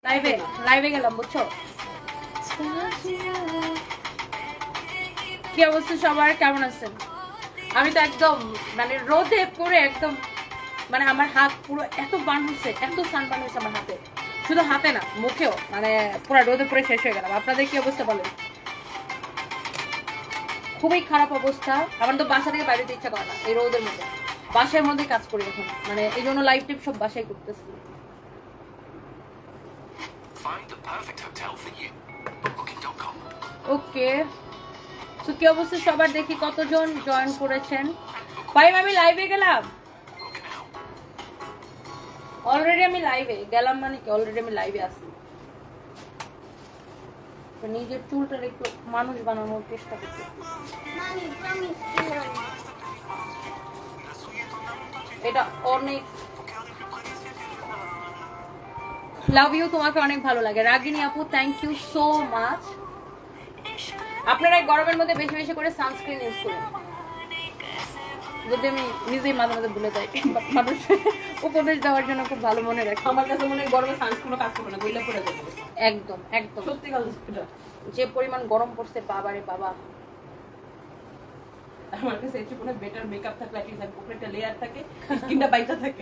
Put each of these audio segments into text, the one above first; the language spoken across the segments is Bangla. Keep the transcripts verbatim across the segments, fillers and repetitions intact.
লাইভে লাইভে গেলাম বুঝছো। কি অবস্থা সবার, কেমন আছেন? আমি তো একদম মানে রোদে পড়ে একদম মানে আমার হাত পুরো এত বার্ন হচ্ছে, এত সানবার্ন হচ্ছে আমার হাতে, শুধু হাতে না মুখেও, মানে পুরো রোদে পড়ে শেষ হয়ে গেলাম। আপনাদের কি অবস্থা বলেন? খুবই খারাপ অবস্থা। আমার তো বাসা থেকে বাইরে যেতে ইচ্ছা করে না এই রোদের মধ্যে, বাসার মধ্যেই কাজ করি এখন, মানে এই জন্য লাইভ টিপ সব বাসায় করতেছি। ওকে, তো কি অবস্থা সবার, দেখি কতজন জয়েন করেছেন। ভাই আমি লাইভে গেলাম, অলরেডি আমি লাইভে গেলাম, মানে কি অলরেডি আমি লাইভে আছি। নিজের চুলটার একটু মানুষ বানানোর চেষ্টা করছি। এটা অনেক লাভ ইউ, তোমাকে অনেক ভালো লাগে। রাগিনী আপু থ্যাংক ইউ সো মাচ। আপনারা গরমের মধ্যে বেশি বেশি করে সানস্ক্রিন ইউজ করুন, যদি আমি নিজেই মাঝে মাঝে ভুলে যাই। মানুষ উপদেশ দেওয়ার জন্য খুব ভালো মনে রাখে। আমার কাছে মনে হয় গরমে সানস্ক্রিনও কাজ করবে না, বইলা পড়ে যাবে। একদম একদম সত্যি কথা, যে পরিমাণ গরম পড়ছে বাবা রে বাবা। আমার কাছে একটু কোনো বেটার মেকআপ থাকলে কি থাকে, উপরে একটা লেয়ার থাকে, স্কিনটা বাইটা থাকে।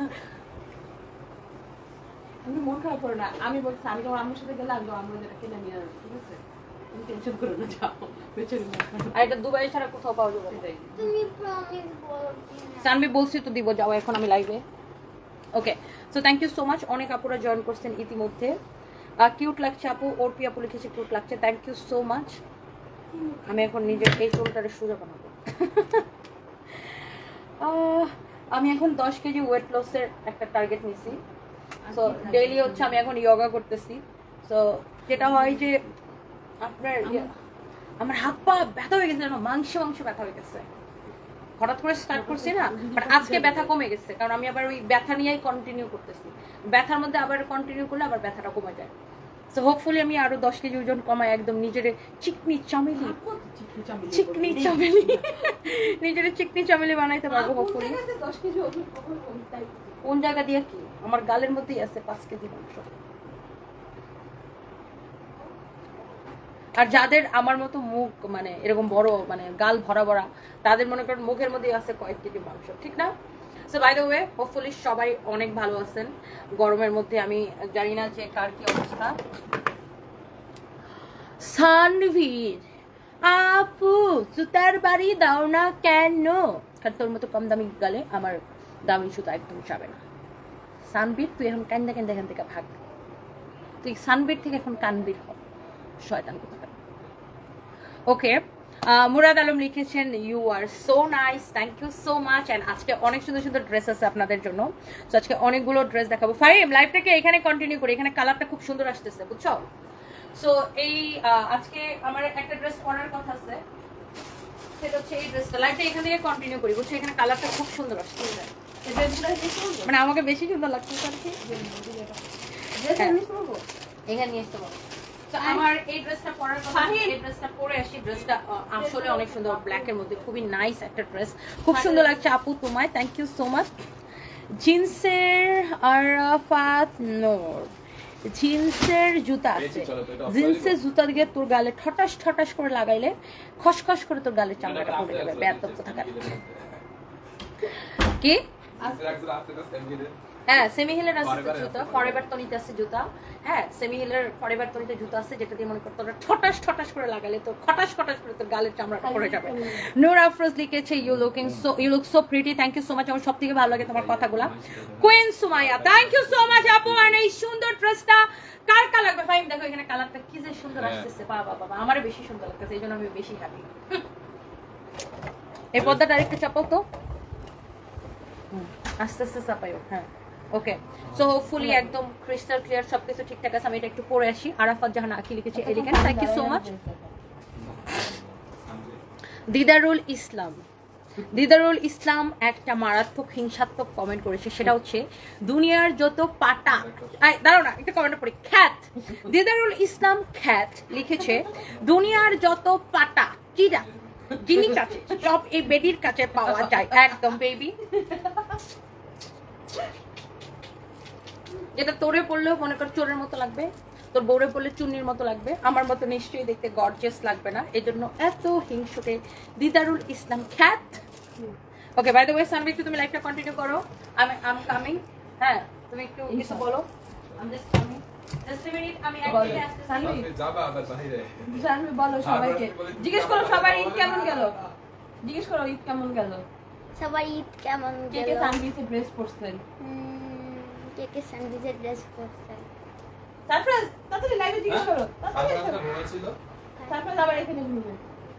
আমি মন খারাপ করে না, আমি বলছি আমি তোমার আম্মুর সাথে গেলে আমি আমরা যেটা কিনে নিয়ে আসবো, ঠিক আছে? তুমি টেনশন করো না, যাও বেঁচে নিয়ে। আর এটা দুবাই ছাড়া কোথাও পাওয়া যাবে না। তুমি প্রমিস বলো সানবি বলছি তো দিব, যাও এখন আমি লাইভে। Okay, so thank you so much. অনেক আপুরা জয়েন করছেন ইতিমধ্যে। কিউট লাগছে আপু, ওরপি আপু লিখেছে কিউট লাগছে, থ্যাংক ইউ সো মাচ। আমি এখন নিজের এই চুলটারে সোজা বানাবো। আমি এখন দশ কেজি ওয়েট লসের একটা টার্গেট নিছি। সো ডেইলি হচ্ছে আমি এখন ইয়োগা করতেছি। সো যেটা হয় যে আপনার আমার হাত পা ব্যথা হয়ে গেছে, জানো, মাংস মাংস ব্যথা হয়ে গেছে। হঠাৎ করে স্টার্ট করছি না, বাট আজকে ব্যথা কমে গেছে, কারণ আমি আবার ওই ব্যথা নিয়েই কন্টিনিউ করতেছি। ব্যথার মধ্যে আবার কন্টিনিউ করলে আবার ব্যথাটা কমে যায়। সো হোপফুলি আমি আরো দশ কেজি ওজন কমাই, একদম নিজের চিকনি চামেলি চিকনি চামেলি নিজের চিকনি চামেলি বানাইতে পারবো হোপফুলি। কোন জায়গা দিয়ে কি? আমার গালের মধ্যেই আছে পাঁচ কেজি মাংস। আর যাদের আমার মতো মুখ মানে এরকম বড়, মানে গাল ভরা ভরা, তাদের মনে করেন মুখের মধ্যে আছে কয়েক কেজি মাংস, ঠিক না? So by the way, hopefully সবাই অনেক ভালো আছেন গরমের মধ্যে। আমি জানি না যে কার কি অবস্থা। সানভীর আপু জুতার বাড়ি দাও না কেন? কারণ তোর মতো কম দামি গালে আমার দামি জুতা একদম যাবে না। সানবীর তুই এখন কান্দা কান্দা এখান থেকে ভাগ, তুই সানবীর থেকে এখন কানবীর হ, শয়তান কোথাকার। ওকে, মুরাদ আলম লিখেছেন you are so nice, thank you so much. And আজকে অনেক সুন্দর সুন্দর ড্রেস আছে আপনাদের জন্য। তো আজকে অনেকগুলো ড্রেস দেখাবো। ফাইম লাইভটাকে এখানে কন্টিনিউ করি, এখানে কালারটা খুব সুন্দর আসতেছে, বুঝছো? সো এই আজকে আমার একটা ড্রেস পরার কথা আছে, সেটা হচ্ছে এই ড্রেসটা। লাইভটা এখান থেকে কন্টিনিউ করি, বুঝছো? এখানে কালারটা খুব সুন্দর আসতেছে, মানে আমাকে বেশি সুন্দর লাগতেছে আর কি। এখানে নিয়ে আসতে পারবো। আমার এই ড্রেসটা পরার কথা, এই ড্রেসটা পরে আসি। ড্রেসটা আসলে অনেক সুন্দর, ব্ল্যাকের মধ্যে খুবই নাইস একটা ড্রেস, খুব সুন্দর লাগছে আপু তোমায়, থ্যাংক ইউ সো মাচ। জিন্সের আরাফাত নূর, জিন্সের জুতা আছে, জিন্সের জুতা দিয়ে তোর গালে ঠটাস ঠটাস করে লাগাইলে খসখস করে তোর গালের চামড়াটা পড়ে যাবে। বেয়াদব কোথাকার। কি? হ্যাঁ, সেমি হিলের আছে জুতা, ফরএভার তনিতে আছে জুতা। হ্যাঁ, সেমি হিলের ফরএভার তনিতে জুতা আছে, যেটা দিয়ে মনে করতে তোরা ঠটাস ঠটাস করে লাগালে তো খটাস খটাস করে তোর গালের চামড়াটা পড়ে যাবে। নূর আফরোজ লিখেছে you looking so you look so pretty, thank you so much. আমার সবথেকে ভালো লাগে তোমার কথাগুলা। Queen Sumaiya, thank you so much আপু। আর এই সুন্দর ড্রেসটা কার কার লাগবে? ফাইম দেখো এখানে কালারটা কি যে সুন্দর আসতেছে, বাবা বাবা, আমারও বেশি সুন্দর লাগতেছে, এই জন্য আমি বেশি হ্যাপি। এই পর্দাটা আরেকটু চাপাও তো, আস্তে আস্তে চাপাইও। হ্যাঁ, ওকে। সো হোপফুলি একদম ক্রিস্টাল ক্লিয়ার, সবকিছু ঠিকঠাক আছে। আমি এটা একটু পরে আসি। আরাফাত জাহান আখি লিখেছে elegant, thank you so much. Didarul Islam, Didarul Islam একটা মারাত্মক হিংসাত্মক কমেন্ট করেছে, সেটা হচ্ছে দুনিয়ার যত পাটা, দাঁড়াও না একটা কমেন্ট পড়ি। খ্যাত দিদারুল ইসলাম খ্যাত লিখেছে দুনিয়ার যত পাটা চিরা জিনিস আছে সব এই বেডির কাছে পাওয়া যায়। একদম বেবি, যেটা তোরে পড়লেও মনে কর চোরের মতো লাগবে, তোর বউরে পড়লে চুন্নির মতো লাগবে, আমার মতো নিশ্চয়ই দেখতে গর্জিয়াস লাগবে না। এই জন্য এত হিংসুটে দিদারুল ইসলাম খ্যাত। Okay, by the way Sanvi, একটু তুমি লাইফটা কন্টিনিউ করো। আমি আম কামিং। হ্যাঁ, তুমি একটু কিছু বলো। I'm just coming. Just a minute, আমি একদিকে আসতেছি। সানভি যাবা আবার বাইরে। সানভি বলো সবাইকে, জিজ্ঞেস করো সবাই ঈদ কেমন গেল, জিজ্ঞেস করো ঈদ কেমন গেল, সবাই ঈদ কেমন কে গেল? কে সানভিতে ড্রেস পরছেন, হুম, কে কে সানভিজের ড্রেস পরছেন? সারপ্রাইজ তাড়াতাড়ি লাইভে জিজ্ঞেস করো, তাড়াতাড়ি আপনার আসো। ঘুমাচ্ছিল? সারপ্রাইজ আবার এখানে ঘুরবে।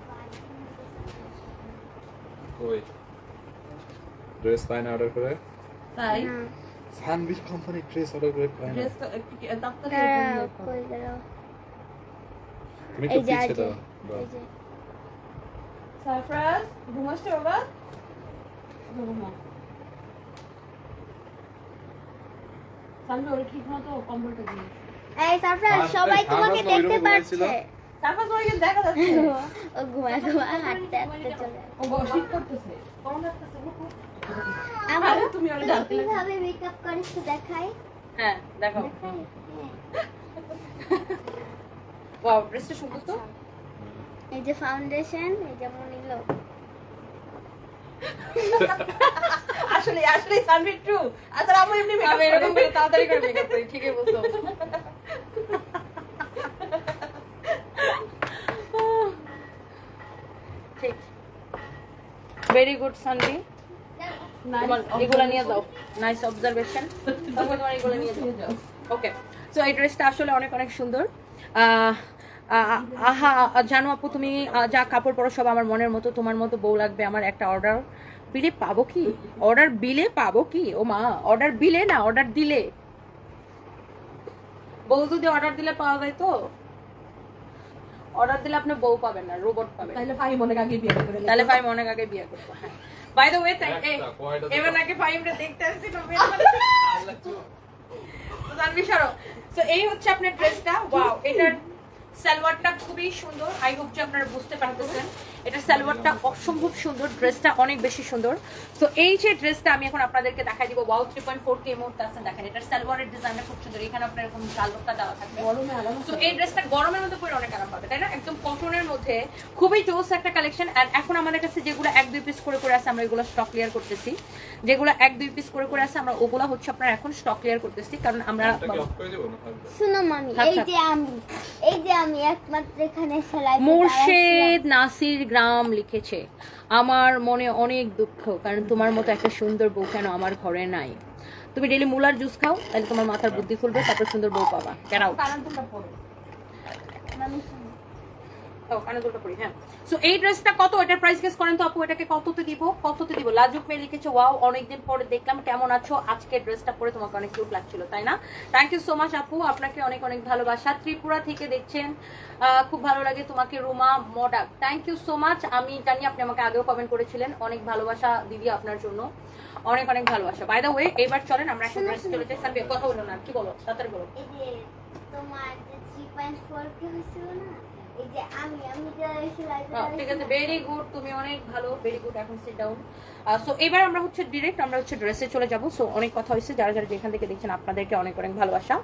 কই? ড্রেস পাই না অর্ডার করে? তাই না, সানভিশ কোম্পানি ড্রেস অর্ডার করে পাই না। ড্রেস তাড়াতাড়ি দাঁড়াও, ঘুরবে। কই গেল? তুমি এই একটু যে, পিছে এই যে, দাও। এই যে। সারপ্রাইজ ঘুমাচ্ছে বাবা, ঘুমা। সানভি ওর ঠিক মতো কম্বলটা দিয়ে। এই সারপ্রাইজ, আর- সবাই এই তোমাকে সারপ্রাইজ তো দেখতে ওইরকম ঘুমাচ্ছিল। পাচ্ছে। সারপ্রাইজ ওর কিন্তু দেখা যাচ্ছে, ও ঘুমায় ঘুমায় হাঁটতে হাঁটতে চলে। ও শীত করতেছে। গরম লাগতেছে বুকু। আমার আরে তুমি ওর জানতে লাগবে। কিভাবে মেকআপ করিস তো দেখাই। হ্যাঁ, দেখো। দেখাই? হ্যাঁ। ওয়াও, ড্রেসটা সুন্দর তো। এই যে ফাউন্ডেশন, এই যে মনিলো। আসলে আসলে সানভি ট্রু। আচ্ছা আমি এমনি আমি মেকআপ এরকম করি। করে তাড়াতাড়ি করে মেকআপ করি, ঠিকই বলছো। ঠিক, ভেরি গুড সানভি। তোমার এগুলা নিয়ে যাও, নাইস অবজারভেশন। তোমার এগুলা নিয়ে যাও। ওকে, সো এই ড্রেসটা আসলে অনেক অনেক সুন্দর। আহ, আহ, আহা, জানো আপু, তুমি আহ, যা কাপড় পরো সব আমার মনের মতো, তোমার মতো বউ লাগবে আমার। একটা অর্ডার বিলে পাবো কি? অর্ডার বিলে পাবো কি? ও মা, অর্ডার বিলে না, অর্ডার দিলে। বউ যদি অর্ডার দিলে পাওয়া যায় তো, অর্ডার দিলে আপনি বউ পাবেন না, রোবট পাবেন। তাহলে ভাই মনে আগে বিয়ে করে তাহলে ভাই অনেক আগে বিয়ে করবো। বাই দ্য ওয়ে, একটা, কয়টা তো- এবার নাকি ফাইভটা দেখতে আসছি তো জানবি সরো। তো এই হচ্ছে আপনার ড্রেসটা। ওয়াও, এটার সালোয়ারটা খুবই সুন্দর। আই হোপ যে আপনারা বুঝতে পারতেছেন, এটার সালোয়ারটা অসম্ভব সুন্দর, ড্রেসটা অনেক বেশি সুন্দর। তো এই যে ড্রেসটা আমি এখন আপনাদেরকে দেখাই দিব। Wow, three point four K মুহূর্তে আছেন, দেখেন এটার সালোয়ারের ডিজাইনটা খুব সুন্দর। এখানে আপনার এরকম জালটা দেওয়া থাকবে। গরমে আরাম তো এই ড্রেসটা গরমের মধ্যে পরে অনেক আরাম পাবে, তাই না? একদম কটনের মধ্যে খুবই জোস একটা কালেকশন। আর এখন আমাদের কাছে যেগুলো এক দুই পিস করে করে আছে, আমরা এগুলো স্টক ক্লিয়ার করতেছি। যেগুলো এক দুই পিস করে করে আছে, আমরা ওগুলো হচ্ছে আপনার এখন স্টক ক্লিয়ার করতেছি, কারণ আমরা এটা কি অফ করে দেব না থাকবে? শুনো মামি, থাক, এই থাক। যে আমি, এই যে আমি একমাত্র এখানে সেলাই মুর্শেদ নাসির গ্রাম লিখেছে, আমার মনে অনেক দুঃখ, কারণ তোমার মতো একটা সুন্দর বউ কেন আমার ঘরে নাই। তুমি ডেলি মুলার জুস খাও, তাহলে তোমার মাথার বুদ্ধি খুলবে, তারপর সুন্দর বউ পাবা। কেন কারণ তোমরা পড়ো। মামি শুনো। ও কানে দুলটা পরি। হ্যাঁ, সো এই ড্রেসটা কত? এটার প্রাইস গেস করেন তো আপু, এটাকে কততে দিব? কততে দিব? লাজুক মেয়ে লিখেছে, ওয়াও, অনেকদিন পরে দেখলাম, কেমন আছো? আজকে ড্রেসটা পরে তোমাকে অনেক কিউট লাগছিল, তাই না? থ্যাংক ইউ সো মাচ আপু, আপনাকে অনেক অনেক ভালোবাসা। ত্রিপুরা থেকে দেখছেন, আহ, খুব ভালো লাগে তোমাকে। Ruma Modak, thank you so much. আমি জানি আপনি আমাকে আগেও কমেন্ট করেছিলেন, অনেক ভালোবাসা দিদি আপনার জন্য, অনেক অনেক ভালোবাসা। বাই দ্য ওয়ে, এবার চলেন আমরা একটা ড্রেস চলে যাই। সানভি কথা বলো না, কি বলো, তাড়াতাড়ি বলো। এই যে তোমার যে থ্রি পয়েন্ট ফোর কে হয়েছিল না, এই যে আমি আমি যে সেলাই হ্যাঁ, ঠিক আছে, ভেরি গুড, তুমি অনেক ভালো, ভেরি গুড। এখন সিট ডাউন। সো এবার আমরা হচ্ছে ডিরেক্ট আমরা হচ্ছে ড্রেসে চলে যাব। সো অনেক কথা হয়েছে, যারা যারা যেখান থেকে দেখছেন আপনাদেরকে অনেক অনেক ভালোবাসা।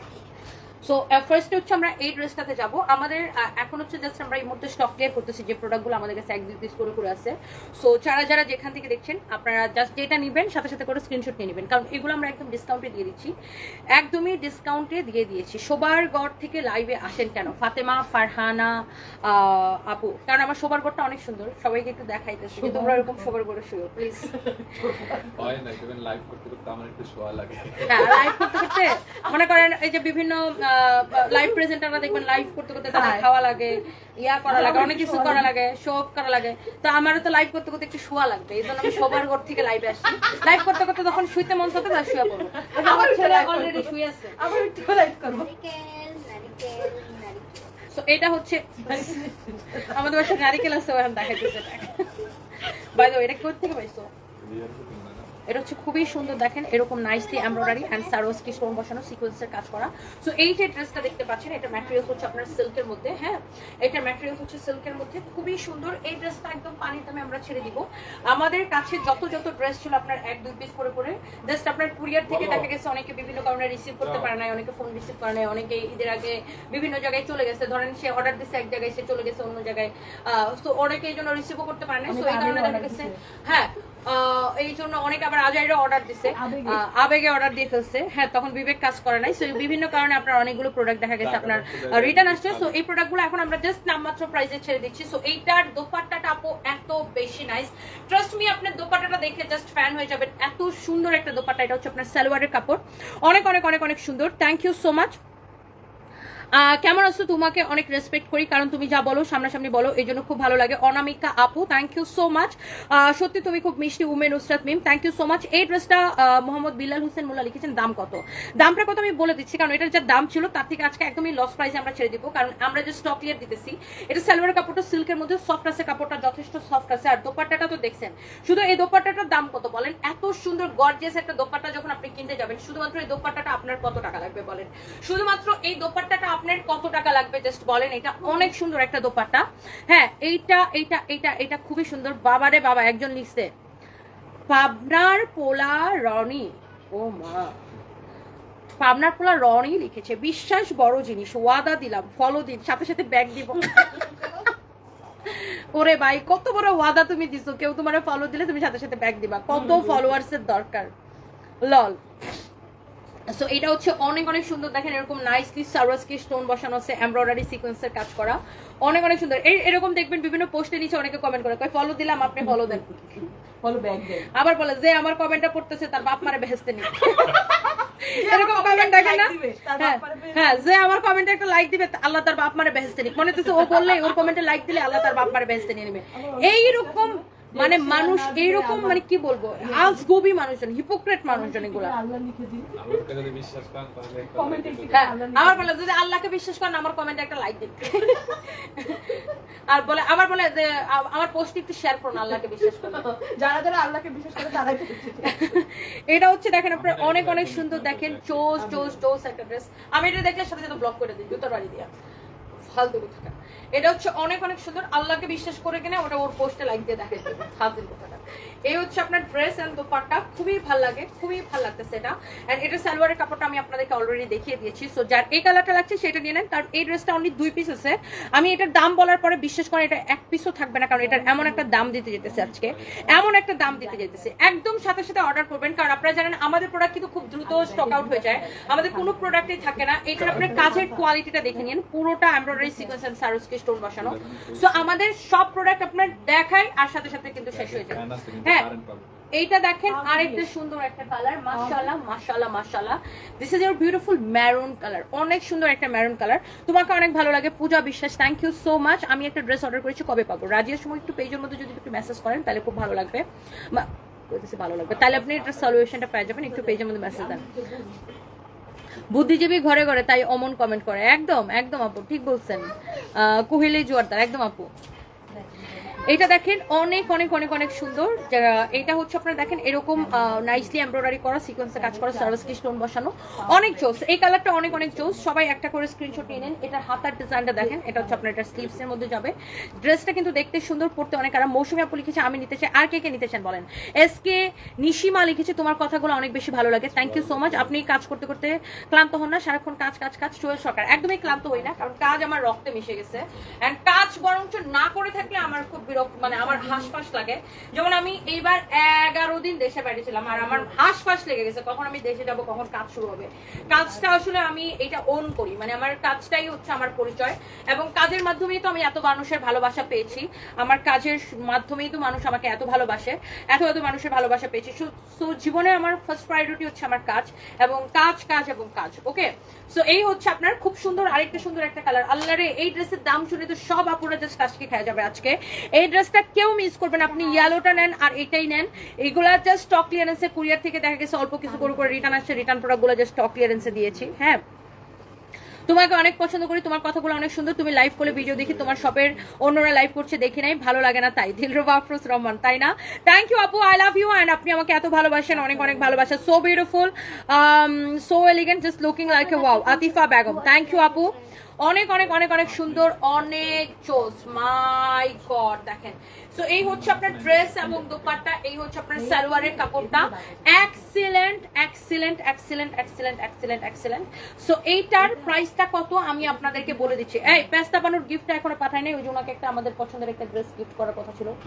সো ফার্স্ট হচ্ছে আমরা এই ড্রেসটাতে যাব। আমাদের আহ, এখন হচ্ছে জাস্ট আমরা এই মুহূর্তে স্টক ক্লিয়ার করতেছি, যে প্রোডাক্টগুলো আমাদের কাছে এক দুই পিস করে করে আছে। সো যারা যারা যেখান থেকে দেখছেন আপনারা জাস্ট যেটা নেবেন সাথে সাথে করে স্ক্রিনশট নিয়ে নেবেন, কারণ এগুলো আমরা একদম ডিসকাউন্টে দিয়ে দিচ্ছি, একদমই ডিসকাউন্টে দিয়ে দিয়েছি। শোবার গড় থেকে লাইভে আসেন কেন? ফাতেমা, ফারহানা, আহ, আপু, কারণ আমার শোবার গড়টা অনেক সুন্দর, সবাইকে একটু দেখাইতেছি যে তোমরা এরকম শোবার গড়ে শুয়ো প্লিজ। হয় না, ইভেন লাইভ করতে করতে আমার একটু শোয়া লাগে। হ্যাঁ, লাইভ করতে করতে মনে করেন এই যে বিভিন্ন লাইভ প্রেজেন্টাররা দেখবেন লাইভ করতে করতে তাদের খাওয়া লাগে, ইয়া করা লাগে, অনেক কিছু করা লাগে, শো অফ করা লাগে। তো আমারও তো লাইভ করতে করতে একটু শোয়া লাগবে, এই জন্য আমি সবার ঘর থেকে লাইভে আসি। লাইভ করতে করতে তখন শুইতে মন চাতে তার শুয়ে পড়বো। আমার ছেলে অলরেডি শুয়ে আছে। আবার একটু লাইক করবো। নারিকেল নারিকেল নারিকেল। সো এটা হচ্ছে আমাদের বাসায় নারিকেল আছে, এখন দেখাইতেছে। বাই দ্য ওয়ে, এটা কোথা থেকে পাইছো? রিয়েল তো কিনা না। এটা হচ্ছে খুবই সুন্দর দেখেন এরকম nicely embroidery and Swarovski stone বসানো সিকোয়েন্সের কাজ করা। সো এই যে ড্রেসটা দেখতে পাচ্ছেন এটা ম্যাটেরিয়ালস হচ্ছে আপনার সিল্কের মধ্যে, হ্যাঁ এটার ম্যাটেরিয়ালস হচ্ছে সিল্কের মধ্যে, খুবই সুন্দর। এই ড্রেসটা একদম পানির দামে আমরা ছেড়ে দিব। আমাদের কাছে যত যত ড্রেস ছিল আপনার এক দুই পিস করে করে জাস্ট আপনার কুরিয়ার থেকে দেখা গেছে অনেকে বিভিন্ন কারণে রিসিভ করতে পারে নাই, অনেকে ফোন রিসিভ করে নাই, অনেকে ঈদের আগে বিভিন্ন জায়গায় চলে গেছে, ধরেন সে অর্ডার দিচ্ছে এক জায়গায় সে চলে গেছে অন্য জায়গায়, তো অনেকে এই জন্য রিসিভও করতে পারে না। সো এই কারণে দেখা গেছে হ্যাঁ এই জন্য অনেক আবার আজাইরা অর্ডার দিছে, আবেগে অর্ডার দিয়ে ফেলছে, হ্যাঁ তখন বিবেক কাজ করে নাই। সো বিভিন্ন কারণে আপনার অনেকগুলো প্রোডাক্ট দেখা গেছে আপনার রিটার্ন আসছে। সো এই প্রোডাক্টগুলো এখন আমরা জাস্ট নামমাত্র প্রাইসে ছেড়ে দিচ্ছি। সো এইটার দোপাট্টাটা আপু এত বেশি নাইস, ট্রাস্ট মি আপনার দোপাট্টাটা দেখে জাস্ট ফ্যান হয়ে যাবেন, এত সুন্দর একটা দোপাট্টা। এটা হচ্ছে আপনার সালোয়ারের কাপড়, অনেক অনেক অনেক অনেক সুন্দর। Thank you so much. কেমন আছো? তোমাকে অনেক রেসপেক্ট করি, কারণ তুমি যা বলো সামনাসামনি বলো, এই জন্য খুব ভালো লাগে। অনামিকা আপু থ্যাংক ইউ সো মাচ, সত্যি তুমি খুব মিষ্টি। উমেন Nusrat Mim thank you so much. এই ড্রেসটা মোহাম্মদ বিলাল হোসেন মোল্লা লিখেছেন, দাম কত? দামটা কত আমি বলে দিচ্ছি, কারণ এটার যা দাম ছিল তার থেকে আজকে একদমই লস প্রাইসে আমরা ছেড়ে দিব, কারণ আমরা যে স্টক ক্লিয়ার দিতেছি। এটা সালোয়ারের কাপড়টা সিল্কের মধ্যে সফট আছে, কাপড়টা যথেষ্ট সফট আছে, আর দোপাট্টাটা তো দেখছেন। শুধু এই দোপাট্টাটার দাম কত বলেন? এত সুন্দর গর্জিয়াস একটা দোপাট্টা যখন আপনি কিনতে যাবেন, শুধুমাত্র এই দোপাট্টাটা আপনার কত টাকা লাগবে বলেন? শুধুমাত্র এই দোপাট্টাটা আপনার কত টাকা লাগবে জাস্ট বলেন? এটা অনেক সুন্দর একটা দোপাট্টা, হ্যাঁ এইটা এইটা এইটা এটা খুবই সুন্দর। বাবারে বাবা, একজন লিখছে পাবনার পোলা রনি, ও মা পাবনার পোলা রনি লিখেছে, বিশ্বাস বড় জিনিস, ওয়াদা দিলাম ফলো দিন, সাথে সাথে ব্যাগ দিব। ওরে ভাই কত বড় ওয়াদা তুমি দিছো, কেউ তোমার ফলো দিলে তুমি সাথে সাথে ব্যাগ দিবা, কত ফলোয়ার্স এর দরকার লল। সো এটা হচ্ছে অনেক অনেক সুন্দর দেখেন, এরকম নাইসলি সারোস্কি স্টোন বসানো আছে, এমব্রয়ডারি সিকোয়েন্সের কাজ করা, অনেক অনেক সুন্দর। এই এরকম দেখবেন বিভিন্ন পোস্টের নিচে অনেকে কমেন্ট করে, কয় ফলো দিলাম আপনি ফলো দেন, ফলো ব্যাক দেন, আবার বলে যে আমার কমেন্টটা পড়তেছে তার বাপ মারে বেহেশতে নি। এরকম কমেন্ট দেখেন না? হ্যাঁ, যে আমার কমেন্টে একটা লাইক দিবে আল্লাহ তার বাপ মারে বেহেশতে নি, মনে হচ্ছে ও বললে ওর কমেন্টে লাইক দিলে আল্লাহ তার বাপ মারে বেহেশতে নিয়ে নেবে। এইরকম মানে মানুষ এইরকম, মানে কি বলবো, আজগবি মানুষজন, হিপোক্রেট মানুষজন এগুলা। আমার বলে যদি আল্লাহকে বিশ্বাস করেন আমার কমেন্টে একটা লাইক দিন, আর বলে আবার বলে যে আমার পোস্ট একটু শেয়ার করুন আল্লাহকে বিশ্বাস করেন। যারা যারা আল্লাহকে বিশ্বাস করে তারাই। এটা হচ্ছে দেখেন আপনার অনেক অনেক সুন্দর দেখেন, চোস চোস চোস একটা ড্রেস। আমি এটা দেখলে সাথে সাথে ব্লক করে দিই, জুতোর বাড়ি দিয়া ফালতু কথা। এটা হচ্ছে অনেক অনেক সুন্দর, আল্লাহকে বিশ্বাস করে কিনা ওটা ওর পোস্টে লাইক দিয়ে দেখাই দেবে ফালতু কথাটা। এই হচ্ছে আপনার ড্রেস এন্ড দোপাট্টা, খুবই ভালো লাগে, খুবই ভালো লাগতেছে এটা। এন্ড এটা সালোয়ারের কাপড়টা আমি আপনাদেরকে অলরেডি দেখিয়ে দিয়েছি। সো যার এই কালারটা লাগছে সেটা নিয়ে নেন, কারণ এই ড্রেসটা অনলি দুই পিস আছে। আমি এটার দাম বলার পরে বিশ্বাস করেন এটা এক পিসও থাকবে না, কারণ এটার এমন একটা দাম দিতে যেতেছে আজকে, এমন একটা দাম দিতে যেতেছে, একদম সাথে সাথে অর্ডার করবেন। কারণ আপনারা জানেন আমাদের প্রোডাক্ট কিন্তু খুব দ্রুত স্টক আউট হয়ে যায়, আমাদের কোনো প্রোডাক্টই থাকে না। এটার আপনার কাজের কোয়ালিটিটা দেখে নিন, পুরোটা embroidery sequence and Swarovski stone বসানো। সো আমাদের সব প্রোডাক্ট আপনার দেখাই আর সাথে সাথে কিন্তু শেষ হয়ে যায়। হ্যাঁ, এইটা দেখেন আরেকটা সুন্দর একটা কালার, মাশাআল্লাহ মাশাআল্লাহ মাশাআল্লাহ, this is your beautiful maroon colour, অনেক সুন্দর একটা ম্যারুন কালার। তোমাকে অনেক ভালো লাগে পূজা বিশ্বাস, থ্যাংক ইউ সো মাচ। আমি একটা ড্রেস অর্ডার করেছি, কবে পাবো? রাজিয়ার সময় একটু পেজের মধ্যে যদি একটু মেসেজ করেন তাহলে খুব ভালো লাগবে, ভালো লাগবে, তাহলে আপনি এটা সলিউশনটা পেয়ে যাবেন। একটু পেজের মধ্যে মেসেজ দেন। বুদ্ধিজীবী ঘরে ঘরে তাই অমন কমেন্ট করে, একদম একদম আপু ঠিক বলছেন, কোহেলি জোয়ারদার একদম আপু। এটা দেখেন অনেক অনেক অনেক অনেক সুন্দর, এটা হচ্ছে আপনারা দেখেন এরকম নাইসলি এমব্রয়ডারি করা, সিকোয়েন্সে কাজ করা, সারোস্কি স্টোন বসানো, অনেক চোস। এই কালারটা অনেক অনেক চোস, সবাই একটা করে স্ক্রিনশট নিয়ে নেন। এটার হাতার ডিজাইনটা দেখেন, এটা হচ্ছে আপনার এটা স্লিভস এর মধ্যে যাবে। ড্রেসটা কিন্তু দেখতে সুন্দর, পড়তে অনেক আরাম। মৌসুমী আপু লিখেছে আমি নিতে চাই, আর কে কে নিতে চান বলেন? এস কে নিশিমা লিখেছে তোমার কথাগুলো অনেক বেশি ভালো লাগে, থ্যাংক ইউ সো মাচ। আপনি কাজ করতে করতে ক্লান্ত হন না? সারাক্ষণ কাজ কাজ কাজ। সোহেল সরকার একদমই ক্লান্ত হই না, কারণ কাজ আমার রক্তে মিশে গেছে, এন্ড কাজ বরঞ্চ না করে থাকলে আমার খুব বিরক্ত, মানে আমার হাঁসফাঁস লাগে। যেমন আমি এইবার এগারো দিন দেশে বাইরে ছিলাম আর আমার হাঁসফাঁস লেগে গেছে কখন আমি দেশে যাব, কখন কাজ শুরু হবে। কাজটা আসলে আমি এটা ওন করি, মানে আমার কাজটাই হচ্ছে আমার পরিচয়, এবং কাজের মাধ্যমেই তো আমি এত মানুষের ভালোবাসা পেয়েছি। আমার কাজের মাধ্যমেই তো মানুষ আমাকে এত ভালোবাসে, এত এত মানুষের ভালোবাসা পেয়েছি। সো জীবনে আমার ফার্স্ট প্রায়োরিটি হচ্ছে আমার কাজ, এবং কাজ কাজ এবং কাজ। ওকে, সো এই হচ্ছে আপনার খুব সুন্দর আরেকটা সুন্দর একটা কালার। আল্লাহ রে, এই ড্রেসের দাম শুনে তো সব আপুরা জাস্ট আজকে খেয়ে যাবে আজকে। এই ড্রেসটা কেউ মিস করবেন, আপনি ইয়েলোটা নেন আর এটাই নেন। এগুলা জাস্ট স্টক ক্লিয়ারেন্সে কুরিয়ার থেকে দেখা গেছে অল্প কিছু করে করে রিটার্ন আসছে, রিটার্ন প্রোডাক্টগুলো জাস্ট স্টক ক্লিয়ারেন্সে দিয়েছি। হ্যাঁ, তোমাকে অনেক পছন্দ করি, তোমার কথাগুলো অনেক সুন্দর। তুমি লাইভ করলে ভিডিও দেখি, তোমার শপের অন্যরা লাইভ করছে দেখি নাই, ভালো লাগে না তাই। দিলরুবা আফরোজ রহমান, তাই না? থ্যাংক ইউ আপু, আই লাভ ইউ। অ্যান্ড আপনি আমাকে এত ভালোবাসেন, অনেক অনেক ভালোবাসা। So beautiful, so elegant, just looking like a wow. Atifa Begum, thank you আপু, অনেক অনেক অনেক অনেক সুন্দর, অনেক চোস। মাই গড, দেখেন। সো এই হচ্ছে আপনার ড্রেস এবং দোপাট্টা, এই হচ্ছে আপনার সালোয়ারের কাপড়টা। Excellent excellent excellent excellent excellent excellent. So এইটার প্রাইসটা কত আমি আপনাদেরকে বলে দিচ্ছি। এই পেস্তা বানুর গিফটটা এখনো পাঠায় নাই, ওই জন্য ওনাকে একটা আমাদের পছন্দের একটা ড্রেস গিফট করার কথা ছিল।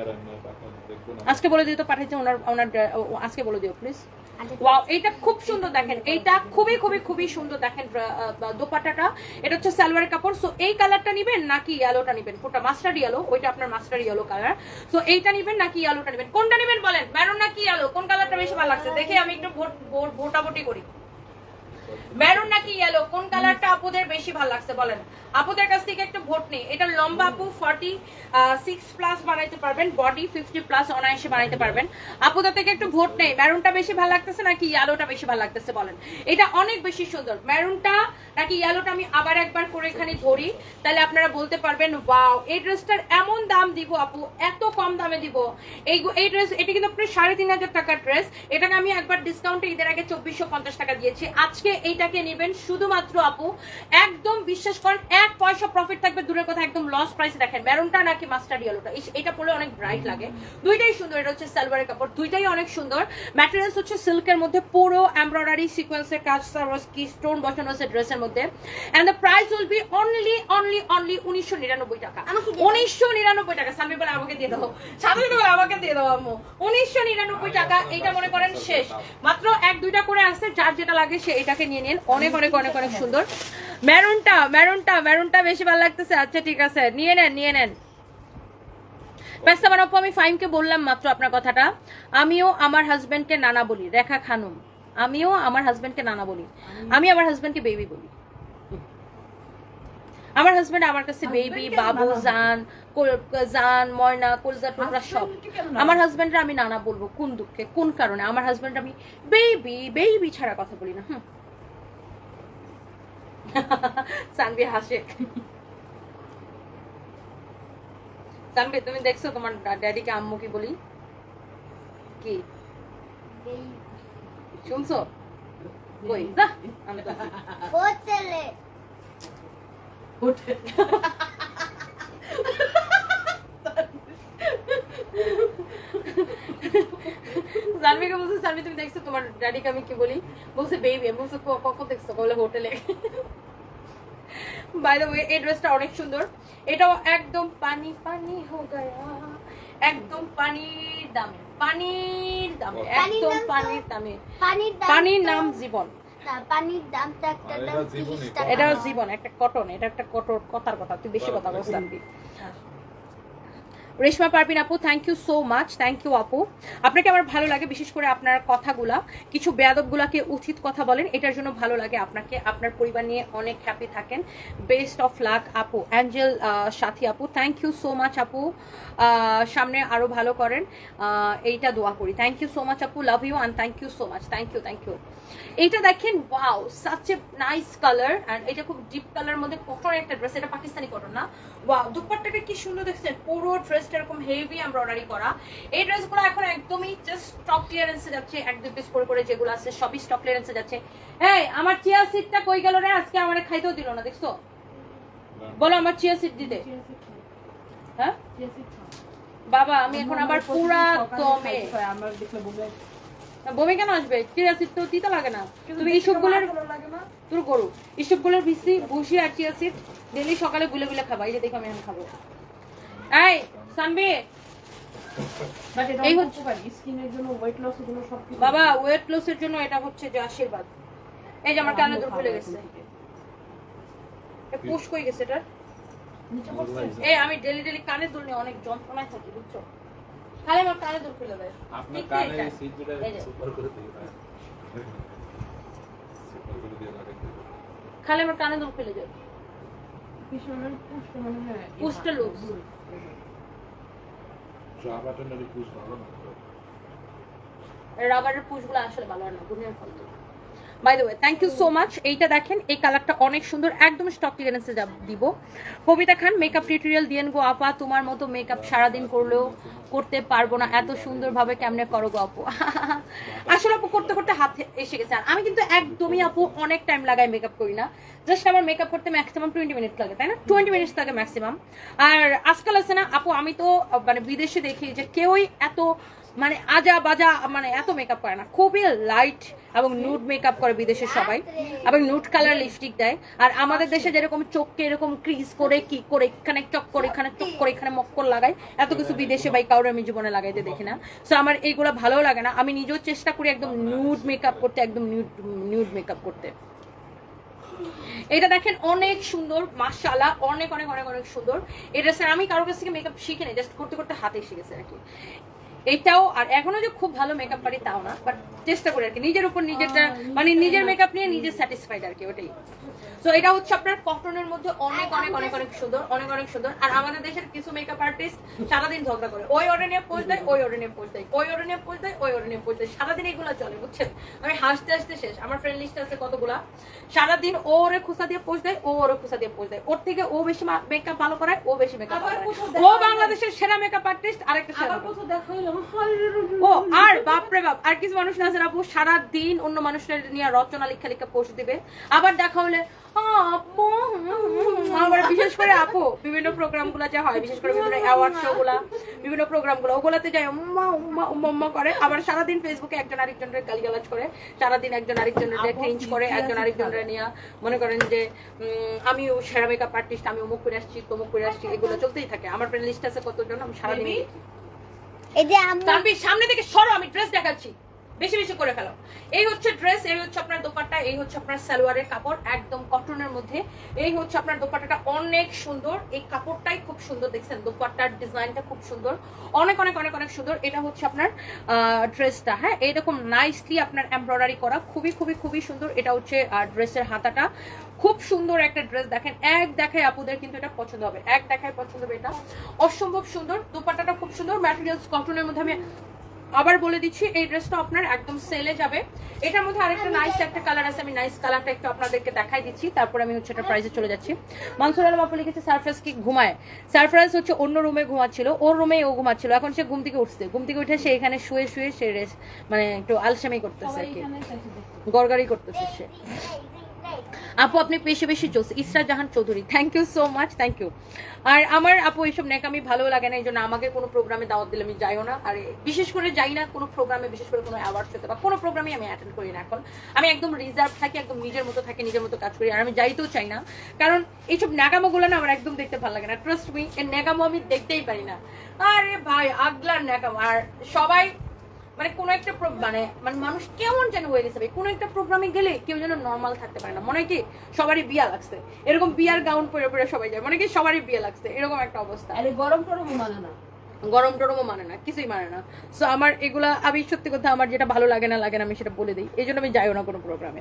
আজকে বলে দিও তো, পাঠাইছে ওনার ওনার আজকে বলে দিও প্লিজ। ওয়াও, এইটা খুব সুন্দর, দেখেন এইটা খুবই খুবই খুবই সুন্দর। দেখেন দোপাট্টাটা, এটা হচ্ছে সালোয়ারের কাপড়। সো এই কালারটা নিবেন নাকি ইয়েলোটা নিবেন? কোনটা? মাস্টার্ড ইয়েলো, ওইটা আপনার মাস্টার্ড ইয়েলো কালার। সো এইটা নিবেন নাকি ইয়েলোটা নিবেন? কোনটা নিবেন বলেন? মেরুন নাকি ইয়েলো? কোন কালারটা বেশি ভালো লাগছে? দেখে আমি একটু ভোট ভোটাভুটি করি। মেরুন নাকি ইয়েলো, কোন কালারটা আপুদের বেশি ভালো লাগছে বলেন? আপুদের কাছ থেকে একটু ভোট নেই। এটা লম্বা আপু ফর্টি সিক্স প্লাস বানাইতে পারবেন, বডি ফিফটি প্লাস অনায়াসে বানাইতে পারবেন। আপুদের থেকে একটু ভোট নেই। মেরুনটা বেশি ভালো লাগতেছে নাকি ইয়েলোটা বেশি ভালো লাগতেছে বলেন? এটা অনেক বেশি সুন্দর। মেরুনটা নাকি ইয়েলোটা আমি আবার একবার করে এখানে ধরি, তাহলে আপনারা বলতে পারবেন ওয়াও, এই ড্রেসটার এমন দাম দিব আপু, এত কম দামে দিব। এই এই ড্রেস, এটা কিন্তু আপনার সাড়ে তিন হাজার টাকার ড্রেস। এটাকে আমি একবার ডিসকাউন্টে ঈদের আগে চব্বিশশো পঞ্চাশ টাকা দিয়েছি। আজকে এইটাকে নেবেন শুধুমাত্র আপু, একদম বিশ্বাস করেন এক পয়সা প্রফিট থাকবে দূরের কথা, একদম লস প্রাইস। দেখেন মেরুনটা নাকি মাস্টার্ড ইয়েলোটা, এটা পরলে অনেক ব্রাইট লাগে। দুইটাই সুন্দর। এটা হচ্ছে সালোয়ারের কাপড়, দুইটাই অনেক সুন্দর। ম্যাটেরিয়ালস হচ্ছে সিল্কের মধ্যে, পুরো এমব্রয়ডারি সিকোয়েন্সের কাজ, কি স্টোন বসানো আছে ড্রেসের মধ্যে। And the price will be only only only উনিশশো নিরানব্বই টাকা। উনিশশো নিরানব্বই টাকা। সালমি বলে আমাকে দিয়ে দাও, সাথে বলে আমাকে দিয়ে দাও আম্মু। উনিশশো নিরানব্বই টাকা। এইটা মনে করেন শেষ, মাত্র এক দুইটা করে আসছে, যার যেটা লাগে সে এটাকে নিয়ে নিন। অনেক অনেক অনেক অনেক সুন্দর। মেরুনটা মেরুনটা মেরুনটা বেশি ভালো লাগতেছে। আচ্ছা ঠিক আছে, নিয়ে নেন নিয়ে নেন। পেস্তা বানাবো, আমি ফাইমকে বললাম মাত্র আপনার কথাটা। আমিও আমার হাজবেন্ডকে নানা বলি, রেখা খানুম। আমিও আমার হাজবেন্ডকে নানা বলি, আমি আমার হাজবেন্ডকে বেবি বলি। আমার হাজবেন্ড আমার কাছে বেবি, বাবু, জান, জান, ময়না, কলজা টুকরা সব। আমার হাজবেন্ডরা আমি নানা বলবো কোন দুঃখে, কোন কারণে? আমার হাজবেন্ড আমি বেবি বেবি ছাড়া কথা বলি না। হুম, সানবি হাসে। সানবি, তুমি দেখছো তোমার ড্যাডিকে আম্মু কি বলি? কি শুনছো? কই যা, আমি তো হোটেলে হোটেল জানবিকে বলছে, জানবি তুমি দেখছো তোমার ড্যাডিকে আমি কি বলি? বলছে বেবি। আমি বলছে কখন দেখছো? বলে হোটেলে। বাই দ্য ওয়ে, এই ড্রেসটা অনেক সুন্দর। এটাও একদম পানি পানি হো গয়া, একদম পানির দামে, পানির দামে, একদম পানির দামে। পানির দাম, পানির নাম জীবন। পানির দামটা একটা দাম ত্রিশ টাকা। এটাও জীবন, একটা কটন, এটা একটা কটন কথার কথা। তুই বেশি কথা বলছিস জানবি। রেশমা পারভিন আপু, thank you so much. Thank you আপু, আপনাকে আমার ভালো লাগে, বিশেষ করে আপনার কথাগুলা, কিছু বেয়াদবগুলাকে উচিত কথা বলেন, এটার জন্য ভালো লাগে আপনাকে। আপনার পরিবার নিয়ে অনেক হ্যাপি থাকেন। বেস্ট অফ লাক আপু। অ্যাঞ্জেল সাথী আপু, থ্যাংক ইউ সো মাচ আপু, সামনে আরো ভালো করেন, এইটা দোয়া করি। থ্যাংক ইউ সো মাচ আপু, love you and thank you so much. Thank you thank you. এইটা দেখেন, wow, such a nice colour. And এটা খুব ডিপ কালার মধ্যে কটন একটা ড্রেস, এটা পাকিস্তানি কটন না? ওয়াও, দুপাট্টাটা কি সুন্দর দেখছেন, পুরো ড্রেসটা এরকম হেভি এমব্রয়ডারি করা। এই ড্রেসগুলো এখন একদমই জাস্ট স্টক ক্লিয়ারেন্সে যাচ্ছে, এক দুই পিস করে করে যেগুলো আছে সবই স্টক ক্লিয়ারেন্সে যাচ্ছে। এই আমার চিয়া সিটটা কই গেল রে? আজকে আমারে খাইতেও দিল না, দেখছো? বলো আমার চিয়া সিট দিতে। হ্যাঁ বাবা, আমি এখন আবার পুরা দমে। বমি কেন আসবে? চিয়া সিট তো দিতে লাগে না। তুমি ইসবগুলোর তোর গরু ইসবগুলোর ভিসি ভুসি আর চিয়া সিট ডেলি সকালে গুলে গুলে খাবা। এই যে দেখো আমি এখন খাবো। এই সানবি, এই হচ্ছে স্কিনের জন্য, ওয়েট লস গুলো সব বাবা, ওয়েট লসের জন্য এটা হচ্ছে যে আশীর্বাদ। এই যে আমার কানে দুল খুলে গেছে, পুশ কই গেছে এটা নিচে পড়ছে। এই আমি ডেলি ডেলি কানে দুল নিয়ে অনেক যন্ত্রণায় থাকি, বুঝছো? খালি আমার কানে দুল খুলে দেয়। আপনার কানে সিট দুটো সুপার করে দিই না, সুপার করে দিয়ে লাগে, খালি আমার কানে দুল খুলে যায়। পিছনের পুশটা মনে হয় পুশটা লুজ। রাবারটা নাকি পুশ ভালো না? রাবারের পুশগুলো আসলে ভালো না, দুনিয়ার ফালতু। By the way thank you so much. এইটা দেখেন, এই কালারটা অনেক সুন্দর, একদম স্টক ক্লিয়ারেন্সে দিব। কবিতা খান, মেকআপ টিউটোরিয়াল দিয়েন গো আপা, তোমার মতো মেকআপ সারাদিন করলেও করতে পারবো না, এত সুন্দরভাবে কেমনে করো গো আপু। আসলে আপু করতে করতে হাতে এসে গেছে। আর আমি কিন্তু একদমই আপু অনেক টাইম লাগাই মেকআপ করি না, জাস্ট আমার মেকআপ করতে ম্যাক্সিমাম টোয়েন্টি মিনিট লাগে, তাই না? টোয়েন্টি মিনিটস লাগে ম্যাক্সিমাম। আর আজকাল আছে না আপু, আমি তো মানে বিদেশে দেখি যে কেউই এত মানে আজা বাজা মানে এত মেকআপ করে না, খুবই লাইট এবং নুড মেকআপ করে বিদেশের সবাই, এবং নুড কালার লিপস্টিক দেয়। আর আমাদের দেশে যেরকম চোখকে এরকম ক্রিজ করে কি করে এখানে চক করে এখানে চক করে এখানে মক্কর লাগাই, এত কিছু বিদেশে বাই কাউরে আমি জীবনে লাগাইতে দেখি না। সো আমার এইগুলো ভালো লাগে না। আমি নিজেও চেষ্টা করি একদম নুড মেকআপ করতে, একদম নিউড নিউড মেকআপ করতে। এটা দেখেন অনেক সুন্দর, মাশাআল্লাহ, অনেক অনেক অনেক অনেক সুন্দর। এটা স্যার আমি কারোর কাছ থেকে মেকআপ শিখে নেই, জাস্ট করতে করতে হাতে এসে গেছে আর কি। এটাও আর এখনো যে খুব ভালো মেকআপ পারি তাও না, বাট চেষ্টা করি আর কি, নিজের উপর নিজেরটা মানে নিজের মেকআপ নিয়ে নিজে স্যাটিসফাইড আর কি, ওটাই। তো এটা হচ্ছে আপনার কটনের মধ্যে অনেক অনেক অনেক অনেক সুন্দর, অনেক অনেক সুন্দর। আর আমাদের দেশের কিছু মেকআপ আর্টিস্ট সারাদিন ঝগড়া করে, ওই অর্ডার নিয়ে পোস্ট দেয়, ওই অর্ডার নিয়ে পোস্ট দেয়, ওই অর্ডার নিয়ে পোস্ট দেয়, ওই অর্ডার নিয়ে পোস্ট দেয়, সারাদিন এগুলো চলে, বুঝছেন? আমি হাসতে হাসতে শেষ। আমার ফ্রেন্ড লিস্ট আছে কতগুলা, সারাদিন ও ওরে খুসা দিয়ে পোস্ট দেয়, ও ওরে খুসা দিয়ে পোস্ট দেয়, ওর থেকে ও বেশি মেকআপ ভালো করায়, ও বেশি মেকআপ করায়, ও বাংলাদেশের সেরা মেকআপ আর্টিস্ট, আরেকটা সেরা। ও আর বাপরে বাপ, আর কিছু মানুষ না আছে আপু সারাদিন অন্য মানুষের নিয়ে রচনা লিখা লিখা পোস্ট দিবে, আবার দেখা হলে আপু, আবার বিশেষ করে আপু বিভিন্ন প্রোগ্রাম গুলা যা হয়, বিশেষ করে বিভিন্ন অ্যাওয়ার্ড শো গুলা, বিভিন্ন প্রোগ্রাম গুলো, ওগুলাতে যায় উম্মা উম্মা উম্মা উম্মা করে, আবার সারাদিন ফেসবুকে একজন আরেকজনের গালিগালাজ করে, সারাদিন একজন আরেকজনের ক্রিঞ্জ করে, একজন আরেকজনের নিয়ে মনে করেন যে আমিও সেরা মেকআপ আর্টিস্ট, আমি অমুক করে আসছি, তমুক করে আসছি, এগুলো চলতেই থাকে। আমার ফ্রেন্ড লিস্ট আছে কতজন, আমি সারাদিন এই যে আমি সামনে থেকে সরো, আমি ড্রেস দেখাচ্ছি, বেশি বেশি করে ফেলো। এই হচ্ছে ড্রেস, এই হচ্ছে আপনার দোপাট্টা, এই হচ্ছে আপনার সালোয়ারের কাপড় একদম কটনের মধ্যে, এই হচ্ছে আপনার দোপাট্টাটা অনেক সুন্দর, এই কাপড়টাই খুব সুন্দর, দেখছেন দোপাট্টার ডিজাইনটা খুব সুন্দর, অনেক অনেক অনেক অনেক সুন্দর। এটা হচ্ছে আপনার ড্রেসটা, হ্যাঁ এইরকম নাইসলি আপনার এমব্রয়ডারি করা, খুবই খুবই খুবই সুন্দর। এটা হচ্ছে ড্রেসের হাতাটা, খুব সুন্দর একটা ড্রেস। দেখেন এক দেখায় আপুদের কিন্তু এটা পছন্দ হবে, এক দেখায় পছন্দ হবে, এটা অসম্ভব সুন্দর। দোপাট্টাটা খুব সুন্দর, ম্যাটেরিয়ালস কটনের মধ্যে। আমি আবার বলে দিচ্ছি এই ড্রেসটা আপনার একদম সেলে যাবে। এটার মধ্যে আরেকটা নাইস একটা কালার আছে, আমি নাইস কালারটা একটু আপনাদেরকে দেখাই দিচ্ছি, তারপর আমি হচ্ছে এটা প্রাইসে চলে যাচ্ছি। মানসুর আলম আপু লিখেছে সারফরাজ কি ঘুমায়? সারফরাজ হচ্ছে অন্য রুমে ঘুমাচ্ছিল, ওর রুমে ও ঘুমাচ্ছিল, এখন সে ঘুম থেকে উঠছে, ঘুম থেকে উঠে সে এখানে শুয়ে শুয়ে সে রেস্ট মানে একটু আলসামি করতেছে আর কি, গড়গড়ি করতেছে সে। আপু আপনি বেশি বেশি জোস। Isra Jahan Chowdhury, thank you so much, thank you. আর আমার আপু এইসব নেকামি ভালো লাগে না, এই জন্য আমাকে কোনো প্রোগ্রামে দাওয়াত দিলে আমি যাইও না, আর বিশেষ করে যাই না কোনো প্রোগ্রামে, বিশেষ করে কোনো অ্যাওয়ার্ড শোতে বা কোনো প্রোগ্রামে আমি অ্যাটেন্ড করি না। এখন আমি একদম রিজার্ভ থাকি, একদম নিজের মতো থাকি, নিজের মতো কাজ করি, আর আমি যাইতেও চাই না, কারণ এইসব ন্যাকামোগুলো না আমার একদম দেখতে ভালো লাগে না। ট্রাস্ট মি, এর ন্যাকামো আমি দেখতেই পারি না। আরে ভাই আগলার ন্যাকামো। আর সবাই মানে কোনো একটা মানে মানে মানুষ কেমন যেন হয়ে গেছে ভাই, কোনো একটা প্রোগ্রামে গেলে কেউ যেন নর্মাল থাকতে পারে না, মনে হয় কি সবারই বিয়া লাগছে, এরকম বিয়ার গাউন পরে পরে সবাই যায়, মনে কি সবারই বিয়া লাগছে, এরকম একটা অবস্থা। আরে গরম টরম মানে না, গরম টরমও মানে না, কিছুই মানে না। সো আমার এগুলা, আমি সত্যি কথা আমার যেটা ভালো লাগে না লাগে না আমি সেটা বলে দিই, এই জন্য আমি যাইও না কোনো প্রোগ্রামে।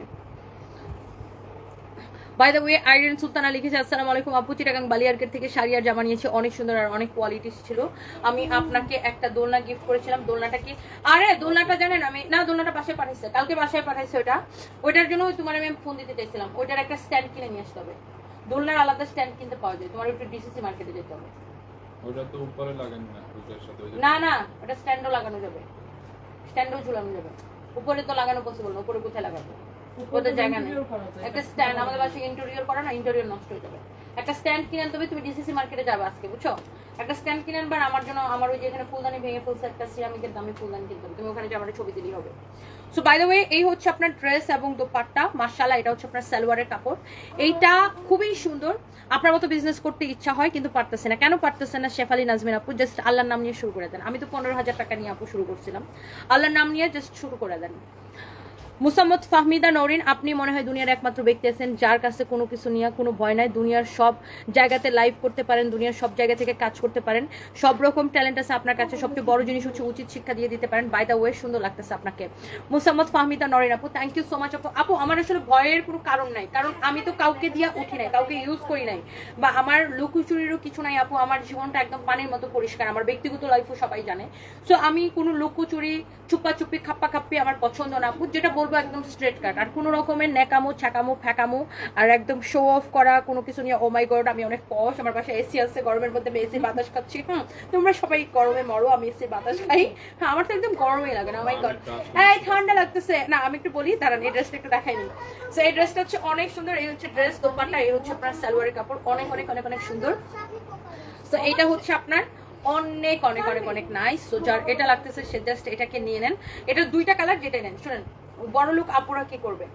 By the way Irin Sultana লিখেছে আসসালামু আলাইকুম আপু, চিটাগাং বালিয়ারকেট থেকে শাড়ি আর জামা নিয়েছি, অনেক সুন্দর আর অনেক কোয়ালিটি ছিল। আমি আপনাকে একটা দোলনা গিফট করেছিলাম, দোলনাটা কি? আরে দোলনাটা জানেন আমি না, দোলনাটা বাসায় পাঠাইছে, কালকে বাসায় পাঠাইছে ওটা, ওইটার জন্য তোমার আমি ফোন দিতে চাইছিলাম, ওইটার একটা স্ট্যান্ড কিনে নিয়ে আসতে হবে। দোলনার আলাদা স্ট্যান্ড কিনতে পাওয়া যায়, তোমার একটু ডিসিসি মার্কেটে যেতে হবে। ওটা তো উপরে লাগান না, ওটার সাথে না না ওটা স্ট্যান্ডও লাগানো যাবে, স্ট্যান্ডও ঝুলানো যাবে, উপরে তো লাগানো পসিবল না, উপরে কোথায় লাগাবো, ওদের জায়গা নেই। একটা স্ট্যান্ড আমাদের বাসায় ইন্টেরিয়র করা না, ইন্টেরিয়র নষ্ট হয়ে যাবে, একটা স্ট্যান্ড কিনে আনতে হবে। তুমি ডিসিসি মার্কেটে যাবে আজকে, বুঝছো? একটা স্ট্যান্ড কিনে আনবার আমার জন্য, আমার ওই যে এখানে ফুলদানি ভেঙে ফেলছে একটা সিরামিকের দামি ফুলদানি কিনতে হবে, তুমি ওখানে যে আমার ছবি দিলেই হবে। সো বাই দ্য ওয়ে এই হচ্ছে আপনার ড্রেস এবং দোপাট্টা, মাশাআল্লাহ। এটা হচ্ছে আপনার সালোয়ারের কাপড়, এইটা খুবই সুন্দর। আপনার মতো বিজনেস করতে ইচ্ছা হয় কিন্তু পারতেছে না, কেন পারতেছে না? শেফালি নাজমিন আপু জাস্ট আল্লাহর নাম নিয়ে শুরু করে দেন। আমি তো পনেরো হাজার টাকা নিয়ে আপু শুরু করছিলাম, আল্লাহর নাম নিয়ে জাস্ট শুরু করে দেন। মুসাম্মদ ফাহমিদা নরিন, আপনি মনে হয় দুনিয়ার একমাত্র ব্যক্তি আছেন যার কাছে কোনো কিছু নিয়ে কোনো ভয় নাই, দুনিয়ার সব জায়গাতে লাইভ করতে পারেন, দুনিয়ার সব জায়গা থেকে কাজ করতে পারেন, সব রকম ট্যালেন্ট আছে আপনার কাছে, সবচেয়ে বড় জিনিস হচ্ছে উচিত শিক্ষা দিয়ে দিতে পারেন। বাই দ্য ওয়ে সুন্দর লাগতেছে আপনাকে মুসাম্মদ ফাহমিদা নরিন আপু, থ্যাংক ইউ সো মাচ আপু। আপু আমার আসলে ভয়ের কোনো কারণ নাই, কারণ আমি তো কাউকে দিয়ে উঠি নাই, কাউকে ইউজ করি নাই, বা আমার লুকোচুরিরও কিছু নাই আপু। আমার জীবনটা একদম পানির মতো পরিষ্কার, আমার ব্যক্তিগত লাইফও সবাই জানে। সো আমি কোনো লুকোচুরি চুপা চুপি খাপ্পা খাপ্পি আমার পছন্দ না আপু। যেটা বলবো একদম স্ট্রেট কাট, আর কোনো রকমের ন্যাকামো ছাকামো ফ্যাকামো আর একদম শো অফ করা কোনো কিছু নিয়ে ও মাই গড আমি অনেক পশ, আমার পাশে এসি আছে, গরমের মধ্যে আমি এসির বাতাস খাচ্ছি। হুম, তোমরা সবাই গরমে মরো, আমি এসির বাতাস খাই। হ্যাঁ, আমার তো একদম গরমই লাগে না। ও মাই গড, এই ঠান্ডা লাগতেছে না। আমি একটু বলি দাঁড়ান, এই ড্রেসটা একটু দেখাই নি। সো এই ড্রেসটা হচ্ছে অনেক সুন্দর, এই হচ্ছে ড্রেস, দোপাট্টা, এই হচ্ছে আপনার সালোয়ারের কাপড়, অনেক অনেক অনেক অনেক সুন্দর। সো এইটা হচ্ছে আপনার অনেক অনেক অনেক অনেক নাইস। সো যার এটা লাগতেছে সে জাস্ট এটাকে নিয়ে নেন। এটা দুইটা কালার, যেটা নেন। শুনেন, বড় লোক আপুরা কি করবে?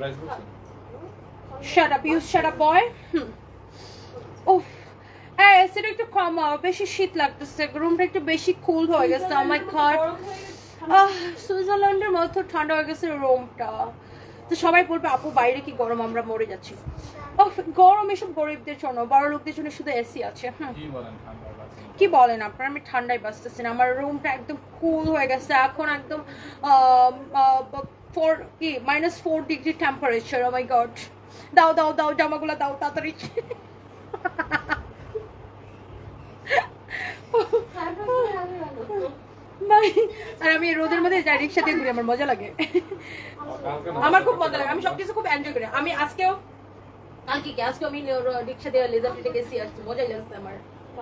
Shut up you, shut up boy. হুম, উফ, এই এসিটা একটু কমাও, বেশি শীত লাগতেছে, রুমটা একটু বেশি কুল হয়ে গেছে। ও মাই গড, আহ সুইজারল্যান্ডের মতো ঠান্ডা হয়ে গেছে রুমটা। তো সবাই বলবে আপু বাইরে কি গরম, আমরা মরে যাচ্ছি। গরম এসব গরিবদের জন্য, বড় লোকদের জন্য শুধু এসি আছে। হুম, কি বলেন আপনার, আমি ঠান্ডায় বাঁচতেছি না, আমার রুমটা একদম কুল হয়ে গেছে এখন, একদম ফোর কি minus four degree temperature. Oh my god, দাও দাও দাও জামাগুলো দাও তাড়াতাড়ি। আর আমি রোদের মধ্যে যাই, রিক্সা দিয়ে ঘুরি, আমার মজা লাগে, আমার খুব মজা লাগে, আমি সবকিছু খুব এনজয় করি। আমি আজকেও কালকে কি আজকে আমি রিক্সা দিয়ে লেজার গেছি, আসছি, মজাই লাগছে আমার।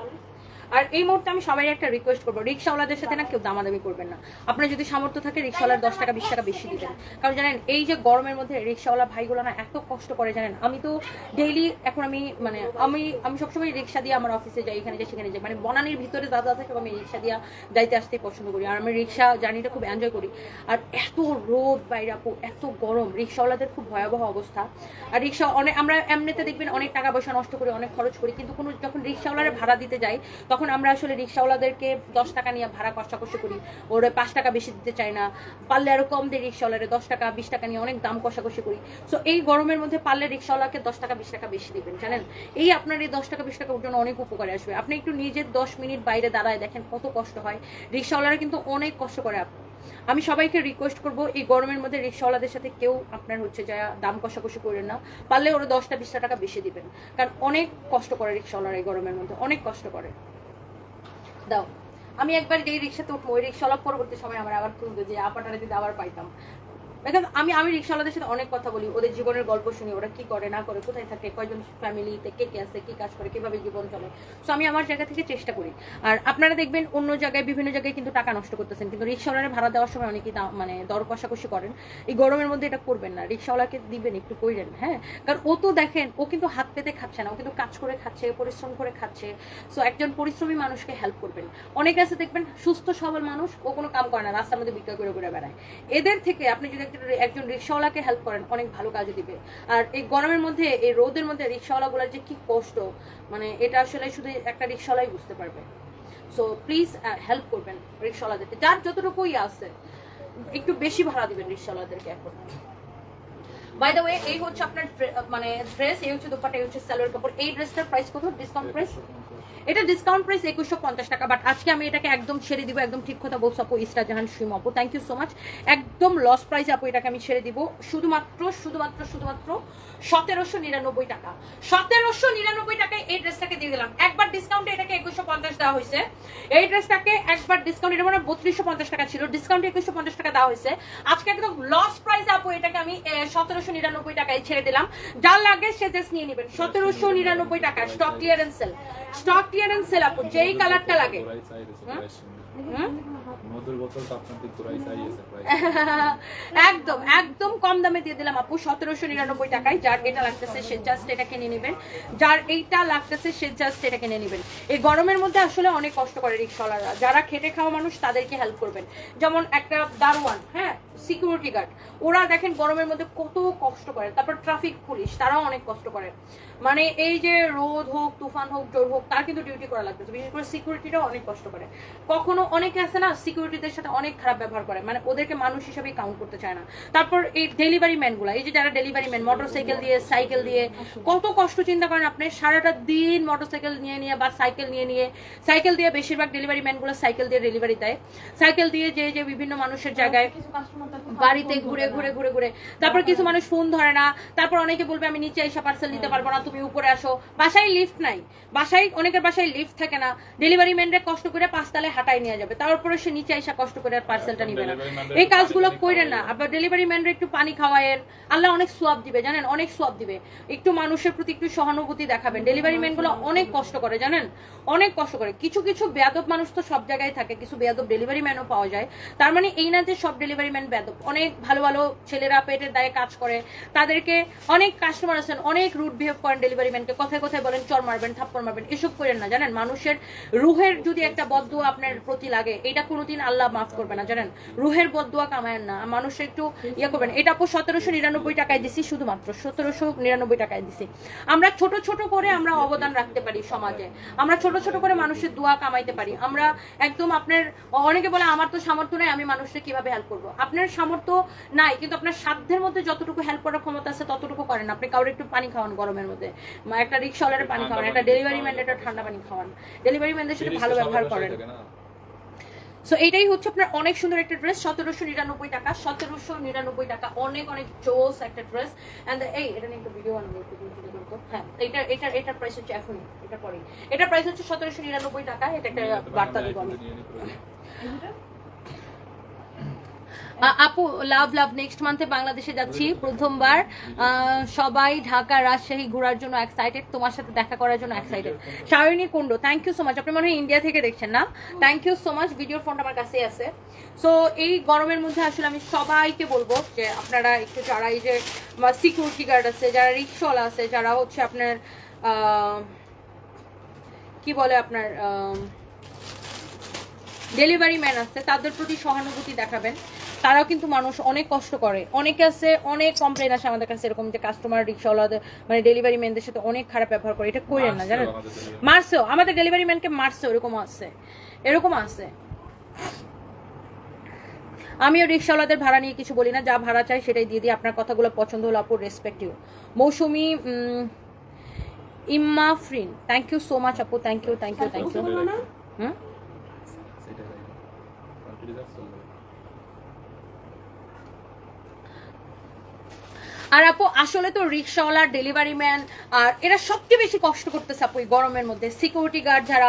আর এই মুহূর্তে আমি সবাই একটা রিকোয়েস্ট করবো, রিক্সাওয়ালাদের সাথে না কেউ দামাদামি করবেন না। আপনার যদি সামর্থ্য থাকে রিক্সাওয়ালার দশ টাকা বিশ টাকা বেশি দিবেন, কারণ জানেন এই যে গরমের মধ্যে রিক্সাওয়ালা ভাইগুলো না এত কষ্ট করে জানেন। আমি তো ডেইলি এখন আমি মানে আমি আমি সবসময় রিক্সা দিয়ে আমার অফিসে যাই, এখানে যাই সেখানে যাই, মানে বনানির ভিতরে যা যা থাকে আমি রিক্সা দিয়ে যাইতে আসতে পছন্দ করি, আর আমি রিক্সা জার্নিটা খুব এনজয় করি। আর এত রোদ বাইরে আপু, এত গরম, রিক্সাওয়ালাদের খুব ভয়াবহ অবস্থা। আর রিক্সা অনেক আমরা এমনিতে দেখবেন অনেক টাকা পয়সা নষ্ট করি, অনেক খরচ করি, কিন্তু কোনো যখন রিক্সাওয়ালারে ভাড়া দিতে যাই তখন আমরা আসলে রিক্সাওয়ালাদেরকে দশ টাকা নিয়ে ভাড়া কষাকষি করি, ওরা পাঁচ টাকা বেশি দিতে চায় না, পারলে আরো কম দিয়ে রিক্সাওয়ালারে দশ টাকা বিশ টাকা নিয়ে অনেক দাম কষাকষি করি। সো এই গরমের মধ্যে পারলে রিক্সাওয়ালাকে দশ টাকা বিশ টাকা বেশি দিবেন, জানেন এই আপনার এই দশ টাকা বিশ টাকার জন্য অনেক উপকারে আসবে। আপনি একটু নিজের দশ মিনিট বাইরে দাঁড়ায় দেখেন কত কষ্ট হয়, রিক্সাওয়ালারা কিন্তু অনেক কষ্ট করে। আপনি আমি সবাইকে রিকোয়েস্ট করবো এই গরমের মধ্যে রিক্সাওয়ালাদের সাথে কেউ আপনার হচ্ছে যা দাম কষাকষি করেন না, পারলে ওরা দশটা বিশটা টাকা বেশি দিবেন, কারণ অনেক কষ্ট করে রিক্সাওয়ালারা এই গরমের মধ্যে, অনেক কষ্ট করে। দাও, আমি একবার যেই রিক্সাতে উঠবো ওই রিক্সাওয়ালা পরবর্তী সময় আমার আবার তুলবে যে আপাটারে যদি আবার পাইতাম। দেখেন আমি আমি রিক্সাওয়ালাদের সাথে অনেক কথা বলি, ওদের জীবনের গল্প শুনি, ওরা কি করে না করে, কোথায় থাকে, কয়জন ফ্যামিলিতে কে কে আছে, কি কাজ করে, কিভাবে জীবন চলে। সো আমি আমার জায়গা থেকে চেষ্টা করি। আর আপনারা দেখবেন অন্য জায়গায় বিভিন্ন জায়গায় কিন্তু টাকা নষ্ট করতেছেন, কিন্তু রিক্সাওয়ালারে ভাড়া দেওয়ার সময় অনেকেই মানে দর কষাকষি করেন। এই গরমের মধ্যে এটা করবেন না, রিক্সাওয়ালাকে দিবেন একটু কইরেন, হ্যাঁ, কারণ ও তো দেখেন ও কিন্তু হাত পেতে খাচ্ছে না, ও কিন্তু কাজ করে খাচ্ছে, পরিশ্রম করে খাচ্ছে। সো একজন পরিশ্রমী মানুষকে হেল্প করবেন। অনেকে আছে দেখবেন সুস্থ সবল মানুষ, ও কোনো কাম করে না, রাস্তার মধ্যে বিক্রয় করে করে বেড়ায়। এদের থেকে আপনি যদি একজন রিক্সাওয়ালাকে হেল্প করেন অনেক ভালো কাজে দিবে। আর এই গরমের মধ্যে এই রোদের মধ্যে রিক্সাওয়ালাগুলোর যে কি কষ্ট, মানে এটা আসলে শুধু একটা রিক্সাওয়ালাই বুঝতে পারবে। সো প্লিজ হেল্প করবেন রিক্সাওয়ালাদেরকে, যার যতটুকুই আছে একটু বেশি ভাড়া দিবেন রিক্সাওয়ালাদেরকে। এখন বাই দ্য ওয়ে এই হচ্ছে আপনার মানে ড্রেস, এই হচ্ছে দোপাট্টা, এই হচ্ছে সালোয়ার কাপড়। এই ড্রেসটার প্রাইস কত? ডিসকাউন্ট প্রাইস, এটা ডিসকাউন্ট প্রাইস একুশশো পঞ্চাশ টাকা। বাট আজকে আমি এটাকে একদম ছেড়ে দিব, একদম ঠিক কথা বলছো আপু ইস্টার জাহান সুইম আপু, থ্যাংক ইউ সো মাচ। একদম লস প্রাইস আপু এটাকে আমি ছেড়ে দিব, শুধুমাত্র শুধুমাত্র শুধুমাত্র সতেরোশো নিরানব্বই টাকা। সতেরোশো নিরানব্বই টাকায় এই ড্রেসটাকে দিয়ে দিলাম। একবার ডিসকাউন্টে এটাকে একুশশো পঞ্চাশ দেওয়া হয়েছে, এই ড্রেসটাকে একবার ডিসকাউন্ট, এটা মানে বত্রিশশো পঞ্চাশ টাকা ছিল, ডিসকাউন্টে একুশশো পঞ্চাশ টাকা দেওয়া হয়েছে। আজকে একদম লস প্রাইস আপু এটাকে আমি সতেরোশো নিরানব্বই টাকায় ছেড়ে দিলাম। যার লাগে সে ড্রেস নিয়ে নেবেন, সতেরোশো নিরানব্বই টাকা। Stock clearance sale, stock clearance sale আপু, যেই কালারটা লাগে। একদম একদম কম দামে দিয়ে দিলাম আপু, সতেরোশো নিরানব্বই টাকায়। যার এটা লাগতেছে সে জাস্ট এটা কিনে নেবেন, যার এইটা লাগতেছে সে জাস্ট এটা কিনে নেবেন। এই গরমের মধ্যে আসলে অনেক কষ্ট করে রিক্সাওয়ালারা, যারা খেটে খাওয়া মানুষ তাদেরকে হেল্প করবেন। যেমন একটা দারোয়ান, হ্যাঁ, সিকিউরিটি গার্ড, ওরা দেখেন গরমের মধ্যে কত কষ্ট করে। তারপর ট্রাফিক পুলিশ, তারাও অনেক কষ্ট করে। মানে এই যে রোদ হোক, তুফান হোক, জোর হোক, তার কিন্তু ডিউটি করা লাগতেছে। বিশেষ করে সিকিউরিটিটাও অনেক কষ্ট করে। কখনো অনেকে আছে না সিকিউরিটিদের সাথে অনেক খারাপ ব্যবহার করে, মানে ওদেরকে মানুষ হিসেবে কাউন্ট করতে চায় না। তারপর এই ডেলিভারি ম্যান গুলা, এই যে যারা ডেলিভারি ম্যান, মোটরসাইকেল দিয়ে সাইকেল দিয়ে কত কষ্ট চিন্তা করেন আপনি, সারাটা দিন মোটরসাইকেল নিয়ে নিয়ে বা সাইকেল নিয়ে নিয়ে, সাইকেল দিয়ে বেশিরভাগ ডেলিভারি ম্যান গুলো সাইকেল দিয়ে ডেলিভারি দেয়, সাইকেল দিয়ে যে যে বিভিন্ন মানুষের জায়গায় বাড়িতে ঘুরে ঘুরে ঘুরে ঘুরে তারপর কিছু মানুষ ফোন ধরে না, তারপর অনেকে বলবে আমি নিচে এসে পার্সেল নিতে পারবো না, তুমি উপরে আসো। বাসায় লিফট নাই, বাসায় অনেকের বাসায় লিফট থাকে না, ডেলিভারি ম্যানরে কষ্ট করে পাঁচতলায় হাঁটাই নিয়ে যাবে, তারপরে সে নিচে এসে কষ্ট করে পার্সেলটা নিবে না। এই কাজগুলো কইরেন না। আবার ডেলিভারি ম্যানরে একটু পানি খাওয়ায়েন, আল্লাহ অনেক সোয়াব দিবে জানেন, অনেক সোয়াব দিবে। একটু মানুষের প্রতি একটু সহানুভূতি দেখাবেন। ডেলিভারি ম্যান গুলো অনেক কষ্ট করে জানেন, অনেক কষ্ট করে। কিছু কিছু বেয়াদব মানুষ তো সব জায়গায় থাকে, কিছু বেয়াদব ডেলিভারি ম্যানও পাওয়া যায়। তার মানে এই না যে সব ডেলিভারি ম্যান বেয়াদব। অনেক ভালো ভালো ছেলেরা পেটের দায়ে কাজ করে, তাদেরকে অনেক কাস্টমার আছেন অনেক রুড বিহেভ করেন ডেলিভারি ম্যানকে, কথায় কথায় বলেন চর মারবেন থাপ্পড় মারবেন, এসব করেন না জানেন। মানুষের রুহের যদি একটা বদদুয়া আপনার প্রতি লাগে, এটা কোনোদিন আল্লাহ মাফ করবে না জানেন। রুহের বদদুয়া কামায়েন না, মানুষের একটু ইয়ে করবেন। এটা আপু সতেরোশো নিরানব্বই টাকায় দিছি, শুধুমাত্র সতেরোশো নিরানব্বই টাকায় দিছি। আমরা ছোট ছোট করে আমরা অবদান রাখতে পারি সমাজে, আমরা ছোট ছোট করে মানুষের দোয়া কামাইতে পারি। আমরা একদম আপনার অনেকে বলে আমার তো সামর্থ্য নাই, আমি মানুষকে কিভাবে হেল্প করবো। আপনার সামর্থ্য নাই, কিন্তু আপনার সাধ্যের মধ্যে যতটুকু হেল্প করার ক্ষমতা আছে ততটুকু করেন। আপনি কাউরে একটু পানি খাওয়ান গরমের মধ্যে, একটা রিক্সাওয়ালার পানি খাওয়ান, একটা ডেলিভারি ম্যান একটা ঠান্ডা পানি খাওয়ান, ডেলিভারি ম্যানদের সাথে ভালো ব্যবহার করেন। সো এইটাই হচ্ছে আপনার অনেক সুন্দর একটা ড্রেস, সতেরোশো নিরানব্বই টাকা, সতেরোশো নিরানব্বই টাকা, অনেক অনেক জোস একটা ড্রেস। এন্ড এই এটা নিয়ে একটা ভিডিও বানাবো, হ্যাঁ এটা এটা এটার প্রাইস হচ্ছে এখন এটা পরে, এটার প্রাইস হচ্ছে সতেরোশো নিরানব্বই টাকা। এটা একটা বার্তা দিব আমি। আপু লাভ লাভ, নেক্সট মান্থে বাংলাদেশে যাচ্ছি প্রথমবার, সবাই ঢাকা রাজশাহী ঘোরার জন্য এক্সাইটেড, তোমার সাথে দেখা করার জন্য excited. Sharini Kundu, thank you so much. আপনি মনে হয় ইন্ডিয়া থেকে দেখছেন না, থ্যাংক ইউ সো মাচ। ভিডিওর ফোনটা আমার কাছে আছে। সো এই গরমের মধ্যে আসলে আমি সবাইকে বলবো যে আপনারা একটু, যারা এই যে সিকিউরিটি গার্ড আছে, যারা রিক্সাওয়ালা আছে, যারা হচ্ছে আপনার কি বলে আপনার ডেলিভারি ম্যান আছে, তাদের প্রতি সহানুভূতি দেখাবেন। তারাও কিন্তু মানুষ অনেক কষ্ট করে, অনেকে আছে অনেক কমপ্লেন আসে আমাদের কাছে এরকম যে কাস্টমার রিক্সাওয়ালাদের মানে ডেলিভারি ম্যানদের সাথে অনেক খারাপ ব্যবহার করে। এটা করেন না জানেন, মারছেও আমাদের ডেলিভারি ম্যানকে মারছে, এরকম আছে, এরকম আছে। আমিও রিক্সাওয়ালাদের ভাড়া নিয়ে কিছু বলি না, যা ভাড়া চাই সেটাই দিয়ে দিই। আপনার কথাগুলো পছন্দ হলো আপু, রেসপেক্ট ইউ। মৌসুমি ইম্মা ফ্রিন, থ্যাংক ইউ সো মাচ আপু, thank you thank you thank you. হুম আর আপু আসলে তো রিক্সাওয়ালা, ডেলিভারি ম্যান আর এরা সবচেয়ে বেশি কষ্ট করতেছে আপু এই গরমের মধ্যে। সিকিউরিটি গার্ড যারা,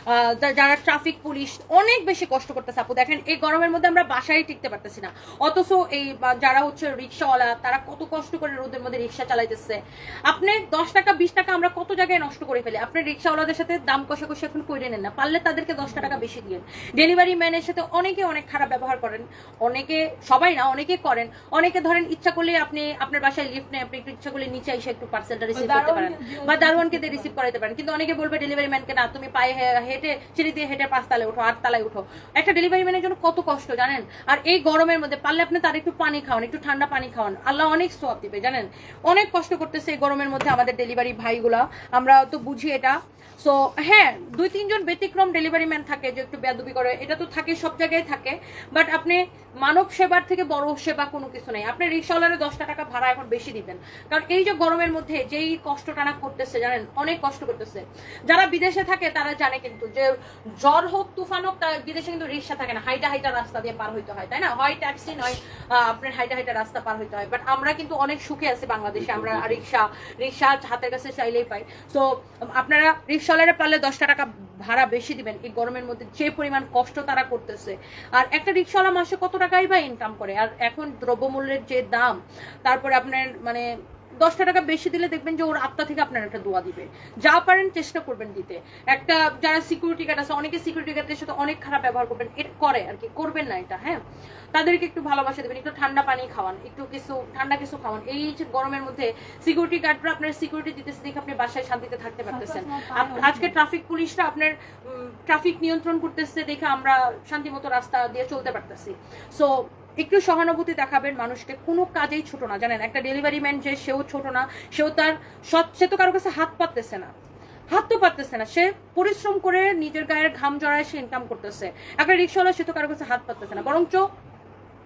যারা ট্রাফিক পুলিশ অনেক বেশি কষ্ট করতেছে আপু। দেখেন এই গরমের মধ্যে আমরা বাসায় টিকতে পারতেছি না, অথচ এই যারা হচ্ছে রিক্সাওয়ালা তারা কত কষ্ট করে রোদের মধ্যে রিক্সা চালাইতেছে। আপনি দশ টাকা বিশ টাকা আমরা কত জায়গায় নষ্ট করে ফেলি। আপনি রিক্সাওয়ালাদের সাথে দাম কষাকষি এখন করে নেন না, পারলে তাদেরকে দশটা টাকা বেশি দিন। ডেলিভারি ম্যানের সাথে অনেকে অনেক খারাপ ব্যবহার করেন, অনেকে, সবাই না অনেকে করেন। অনেকে ধরেন ইচ্ছা করলে আপনি আপনার বাসায় লিফট নেই, আপনি একটু ইচ্ছা করলে নিচে এসে একটু পার্সেলটা রিসিভ করতে পারেন বা দারোয়ানকে দিয়ে রিসিভ করাতে পারেন। কিন্তু অনেকে বলবে ডেলিভারি ম্যানকে না, তুমি পায়ে হেঁটে সিঁড়ি দিয়ে হেঁটে পাঁচ তালায় উঠো, আট তালায় উঠো। একটা ডেলিভারি ম্যানের জন্য কত কষ্ট জানেন। আর এই গরমের মধ্যে পারলে আপনি তার একটু পানি খাওয়ান, একটু ঠান্ডা পানি খাওয়ান, আল্লাহ অনেক সোয়াব দিবে জানেন। অনেক কষ্ট করতেছে এই গরমের মধ্যে আমাদের ডেলিভারি ভাইগুলা, আমরা তো বুঝি এটা। সো হ্যাঁ, দুই তিনজন ব্যতিক্রম ডেলিভারি ম্যান থাকে যে একটু বেয়াদবি করে, এটা তো থাকে, সব জায়গায় থাকে। বাট আপনি মানব সেবার থেকে বড় সেবা কোনো কিছু নেই। আপনি রিক্সাওয়ালারে দশটা টাকা ভাড়া এখন বেশি দিবেন, কারণ এই যে গরমের মধ্যে যেই কষ্টটা না করতেছে জানেন, অনেক কষ্ট করতেছে। যারা বিদেশে থাকে তারা জানে কিন্তু যে জ্বর হোক তুফান হোক, বিদেশে কিন্তু রিক্সা থাকে না, হাইটা হাইটা রাস্তা দিয়ে পার হইতে হয়, তাই না? হয় ট্যাক্সি নয় আপনার হাইটা হাইটা রাস্তা পার হইতে হয়। বাট আমরা কিন্তু অনেক সুখে আছি বাংলাদেশে, আমরা রিক্সা রিক্সা হাতের কাছে চাইলেই পাই। সো আপনারা রিক্সাওয়ালারা পারলে দশটা টাকা ভাড়া বেশি দিবেন এই গরমের মধ্যে, যে পরিমাণ কষ্ট তারা করতেছে। আর একটা রিক্সাওয়ালা মাসে কত টাকাই বা ইনকাম করে, আর এখন দ্রব্যমূল্যের যে দাম, তারপরে আপনার মানে দশটা টাকা বেশি দিলে দেখবেন যে ওর আত্মা থেকে আপনার একটা দোয়া দিবে। যা পারেন চেষ্টা করবেন দিতে। একটা যারা সিকিউরিটি গার্ড আছে, অনেকে সিকিউরিটি গার্ডের সাথে অনেক খারাপ ব্যবহার করবেন, এটা করে আর কি, করবেন না এটা। হ্যাঁ, তাদেরকে একটু ভালোবাসা দেবেন, একটু ঠান্ডা পানি খাওয়ান, একটু কিছু ঠান্ডা কিছু খাওয়ান। এই যে গরমের মধ্যে সিকিউরিটি গার্ডরা আপনার সিকিউরিটি দিতেছে দেখে আপনি বাসায় শান্তিতে থাকতে পারতেছেন। আজকে ট্রাফিক পুলিশরা আপনার ট্রাফিক নিয়ন্ত্রণ করতেছে দেখে আমরা শান্তিমতো রাস্তা দিয়ে চলতে পারতেছি। সো একটু সহানুভূতি দেখাবেন মানুষকে, কোনো কাজেই ছোট না জানেন। একটা ডেলিভারি ম্যান যে সেও ছোট না, সেও তার সে তো কারো কাছে হাত পাততেছে না, হাত তো পাততেছে না, সে পরিশ্রম করে নিজের গায়ের ঘাম জড়ায় সে ইনকাম করতেছে। একটা রিক্সাওয়ালা সে তো কারো কাছে হাত পাততেছে না, বরঞ্চ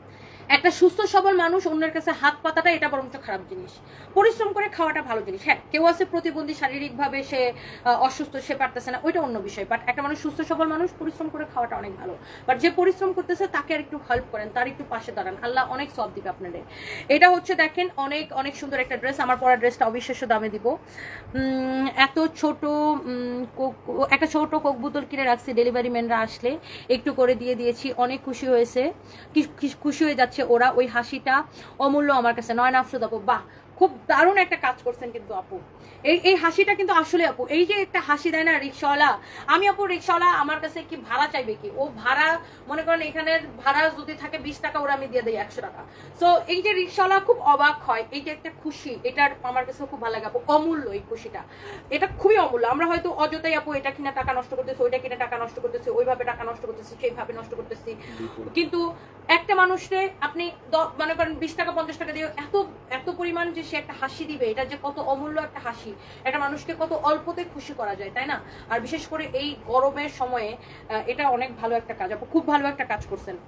একটা সুস্থ সবল মানুষ অন্যের কাছে হাত পাতাটা এটা বরঞ্চ খারাপ জিনিস। পরিশ্রম করে খাওয়াটা ভালো জিনিস। হ্যাঁ, কেউ আছে প্রতিবন্ধী, শারীরিকভাবে সে অসুস্থ, সে পারতেছে না, ওইটা অন্য বিষয়। বাট একটা মানুষ সুস্থ সবল মানুষ পরিশ্রম করে খাওয়াটা অনেক ভালো। বাট যে পরিশ্রম করতেছে তাকে আর একটু হেল্প করেন, তার একটু পাশে দাঁড়ান, আল্লাহ অনেক সব দিবে আপনাদের। এটা হচ্ছে দেখেন অনেক অনেক সুন্দর একটা ড্রেস। আমার পরা ড্রেসটা অবিশ্বাস্য দামে দিব। এত ছোট একটা ছোট কোক বোতল কিনে রাখছি, ডেলিভারি ম্যানরা আসলে একটু করে দিয়ে দিয়েছি, অনেক খুশি হয়েছে, খুশি হয়ে যাচ্ছে ওরা। ওই হাসিটা অমূল্য আমার কাছে। নয়ন আফরোজ আপু, বাহ, খুব দারুণ একটা কাজ করছেন কিন্তু আপু। এই এই হাসিটা কিন্তু আসলে আপু, এই যে একটা হাসি দেয় না রিক্সাওয়ালা, আমি আপু রিক্সাওয়ালা আমার কাছে কি ভাড়া চাইবে কি? ও ভাড়া মনে করেন এখানের ভাড়া যদি থাকে বিশ টাকা, ওরা আমি দিয়ে দিই একশো টাকা। সো এই যে রিক্সাওয়ালা খুব অবাক হয়, এই যে একটা খুশি, এটার আমার কাছে খুব ভালো লাগে আপু। অমূল্য এই খুশিটা, এটা খুবই অমূল্য। আমরা হয়তো অযথাই আপু এটা কিনা টাকা নষ্ট করতেছি, ওইটা কিনা টাকা নষ্ট করতেছি, ওইভাবে টাকা নষ্ট করতেছি, সেইভাবে নষ্ট করতেছি। কিন্তু একটা মানুষকে আপনি মনে করেন বিশ টাকা পঞ্চাশ টাকা দিয়ে এত এত পরিমাণ যে সে একটা হাসি দিবে, এটা যে কত অমূল্য একটা হাসি, একটা মানুষকে কত অল্পতে খুশি করা যায়, তাই না? আর বিশেষ করে এই গরমের সময়ে এটা অনেক ভালো একটা কাজ আপু, খুব ভালো একটা কাজ করছেন।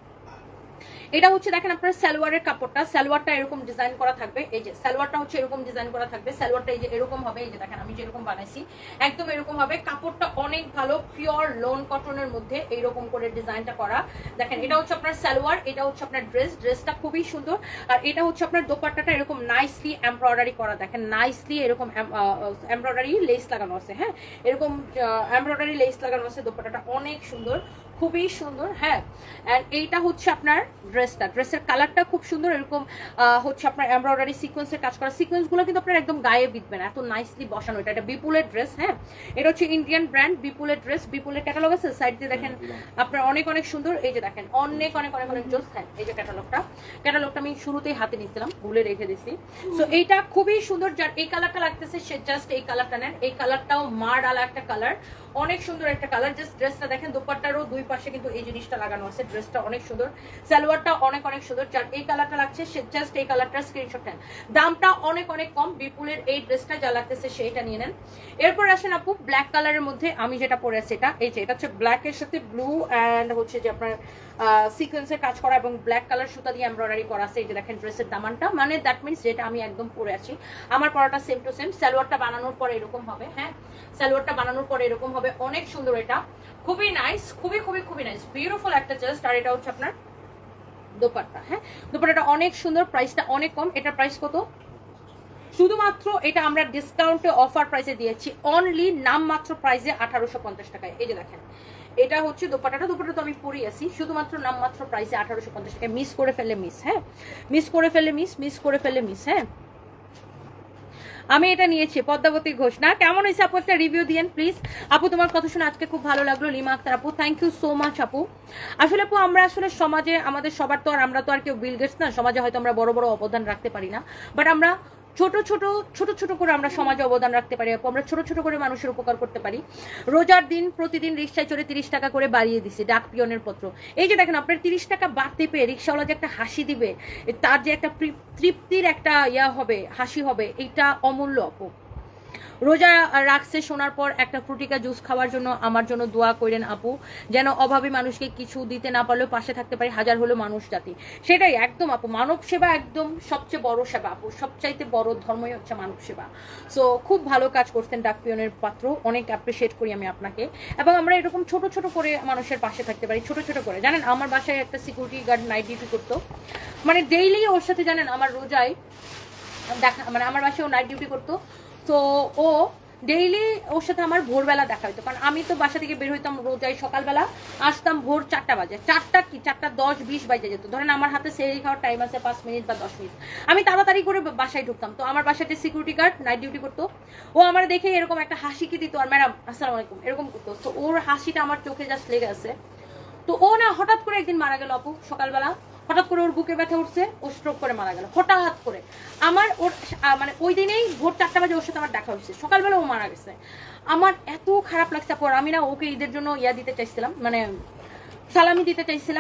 এটা হচ্ছে দেখেন আপনার সালোয়ারের কাপড়টা, সালোয়ারটা এরকম ডিজাইন করা থাকবে। এই যে সালোয়ারটা হচ্ছে এরকম ডিজাইন করা থাকবে, সালোয়ারটা এই যে এরকম হবে। এই যে দেখেন আমি যেরকম বানাইছি একদম এরকম হবে। কাপড়টা অনেক ভালো, পিওর লোন কটনের মধ্যে এইরকম করে ডিজাইনটা করা। দেখেন এটা হচ্ছে আপনার সালোয়ার, এটা হচ্ছে আপনার ড্রেস, ড্রেসটা খুবই সুন্দর। আর এটা হচ্ছে আপনার দোপাট্টাটা এরকম নাইসলি এমব্রয়ডারি করা। দেখেন নাইসলি এরকম এমব্রয়ডারি লেস লাগানো আছে। হ্যাঁ, এরকম এমব্রয়ডারি লেস লাগানো আছে। দোপাট্টাটা অনেক সুন্দর, খুবই সুন্দর। হ্যাঁ, এন্ড এইটা হচ্ছে আপনার ড্রেসটা, ড্রেসের কালারটা খুব সুন্দর। এরকম হচ্ছে আপনার এমব্রয়ডারি সিকোয়েন্সের কাজ করা। সিকোয়েন্সগুলো কিন্তু আপনার একদম গায়ে বিঁধবে না, এত নাইসলি বসানো। এটা এটা বিপুলের ড্রেস। হ্যাঁ, এটা হচ্ছে ইন্ডিয়ান ব্র্যান্ড বিপুলের ড্রেস। বিপুলের ক্যাটালগ আছে সাইড দিয়ে দেখেন আপনার অনেক অনেক সুন্দর। এই যে দেখেন অনেক অনেক অনেক অনেক জোস। হ্যাঁ, এই যে ক্যাটালগটা, ক্যাটালগটা আমি শুরুতেই হাতে নিচ্ছিলাম, ভুলে রেখে দিছি। সো এইটা খুবই সুন্দর। যার এই কালারটা লাগতেছে সে জাস্ট এই কালারটা নেন। এই কালারটাও মার ডালা একটা কালার, অনেক সুন্দর একটা কালার। জাস্ট ড্রেসটা দেখেন, দোপাট্টারও দুই পাশে কিন্তু এই জিনিসটা লাগানো আছে। ড্রেসটা অনেক সুন্দর, সালোয়ারটা অনেক অনেক সুন্দর। যার এই কালারটা লাগছে সে জাস্ট এই কালারটার স্ক্রিনশট নেন। দামটা অনেক অনেক কম। বিপুলের এই ড্রেসটা যা লাগতেছে সেইটা নিয়ে নেন। এরপর আসেন আপু ব্ল্যাক কালারের মধ্যে আমি যেটা পরে আছি, এটা এই যে এটা হচ্ছে ব্ল্যাকের সাথে ব্লু অ্যান্ড হচ্ছে যে আপনার সিকোয়েন্সের কাজ করা এবং ব্ল্যাক কালার সুতা দিয়ে এমব্রয়ডারি করা আছে। এই যে দেখেন ড্রেসের দামানটা, মানে দ্যাট মিনস যেটা আমি একদম পরে আছি আমার পরাটা সেম টু সেম। সালোয়ারটা বানানোর পরে এরকম হবে। হ্যাঁ, সালোয়ারটা বানানোর পরে এরকম হবে, অনেক সুন্দর। এটা খুবই নাইস, খুবই খুবই খুবই নাইস, বিউটিফুল একটা জাস্ট। আর এটা হচ্ছে আপনার দোপাট্টা। হ্যাঁ, দোপাট্টাটা অনেক সুন্দর, প্রাইসটা অনেক কম। এটার প্রাইস কত? শুধুমাত্র এটা আমরা ডিসকাউন্টে অফার প্রাইসে দিয়েছি, অনলি নামমাত্র প্রাইসে আঠারোশো পঞ্চাশ টাকায়। এই যে দেখেন এটা হচ্ছে দোপাট্টাটা, দোপাট্টা তো আমি পরে আছি, শুধুমাত্র নামমাত্র প্রাইসে আঠারোশো পঞ্চাশ টাকা। মিস করে ফেললে মিস। হ্যাঁ, মিস করে ফেললে মিস, মিস করে ফেললে মিস। হ্যাঁ, আমি এটা নিয়েছি পদ্মাবতী ঘোষ। না, কেমন হয়েছে আপু? একটা রিভিউ দিয়েন প্লিজ। আপু তোমার কথা শুনে আজকে খুব ভালো লাগলো। লিমা আক্তার আপু, থ্যাংক ইউ সো মাচ আপু। আসলে আপু আমরা আসলে সমাজে আমাদের সবার তো আর আমরা তো আর কেউ বিল গেটস না, সমাজে হয়তো আমরা বড় বড় অবদান রাখতে পারি না, বাট আমরা ছোট ছোট ছোট ছোট করে আমরা সমাজে অবদান রাখতে পারি আপু। আমরা ছোট ছোট করে মানুষের উপকার করতে পারি। রোজার দিন প্রতিদিন রিক্সায় চড়ে তিরিশ টাকা করে বাড়িয়ে দিছি ডাক পিয়নের পত্র। এই যে দেখেন আপনার তিরিশ টাকা বাড়তে পেয়ে রিক্সাওয়ালা যে একটা হাসি দিবে, তার যে একটা তৃপ্তির একটা ইয়া হবে, হাসি হবে, এইটা অমূল্য আপু। রোজা রাখছে শোনার পর একটা ফ্রুটিকা জুস খাওয়ার জন্য আমার জন্য দোয়া করেন আপু, যেন অভাবী মানুষকে কিছু দিতে না পারলেও পাশে থাকতে পারি, হাজার হলো মানুষ জাতি। সেটাই একদম আপু, মানব সেবা একদম সবচেয়ে বড় সেবা আপু, সবচাইতে বড় ধর্মই হচ্ছে মানব সেবা। সো খুব ভালো কাজ করতেন ডাক পিয়নের পাত্র, অনেক অ্যাপ্রিসিয়েট করি আমি আপনাকে। এবং আমরা এরকম ছোট ছোট করে মানুষের পাশে থাকতে পারি, ছোট ছোট করে। জানেন আমার বাসায় একটা সিকিউরিটি গার্ড নাইট ডিউটি করতো, মানে ডেইলি ওর সাথে জানেন আমার রোজায় দেখা, মানে আমার বাসায় ও নাইট ডিউটি করতো। তো ও ডেইলি ওর সাথে আমার ভোরবেলা দেখা হইতো, কারণ আমি তো বাসা থেকে বের হইতাম রোজাই সকালবেলা, আসতাম ভোর চারটা বাজে, চারটা কি চারটা দশ বিশ বাজে যেত। ধরেন আমার হাতে সেরি খাওয়ার টাইম আছে পাঁচ মিনিট বা দশ মিনিট, আমি তাড়াতাড়ি করে বাসায় ঢুকতাম। তো আমার বাসাতে সিকিউরিটি গার্ড নাইট ডিউটি করতো, ও আমার দেখে এরকম একটা হাসি কি দিত, আর ম্যাডাম আসসালামু আলাইকুম এরকম করতো। তো ওর হাসিটা আমার চোখে জাস্ট লেগে আছে। তো ও না হঠাৎ করে একদিন মারা গেল আপু, সকালবেলা হঠাৎ করে ওর বুকে ব্যথা উঠছে, ও স্ট্রোক করে মারা গেল হঠাৎ করে। আমার ওর মানে ওই দিনেই ভোর চারটা বাজে ওর সাথে আমার দেখা হচ্ছে, সকালবেলা ও মারা গেছে। আমার এত খারাপ লাগছে পর, আমি না ওকে ঈদের জন্য ইয়া দিতে চাইছিলাম, মানে সালামি দিতে চাইছিলাম।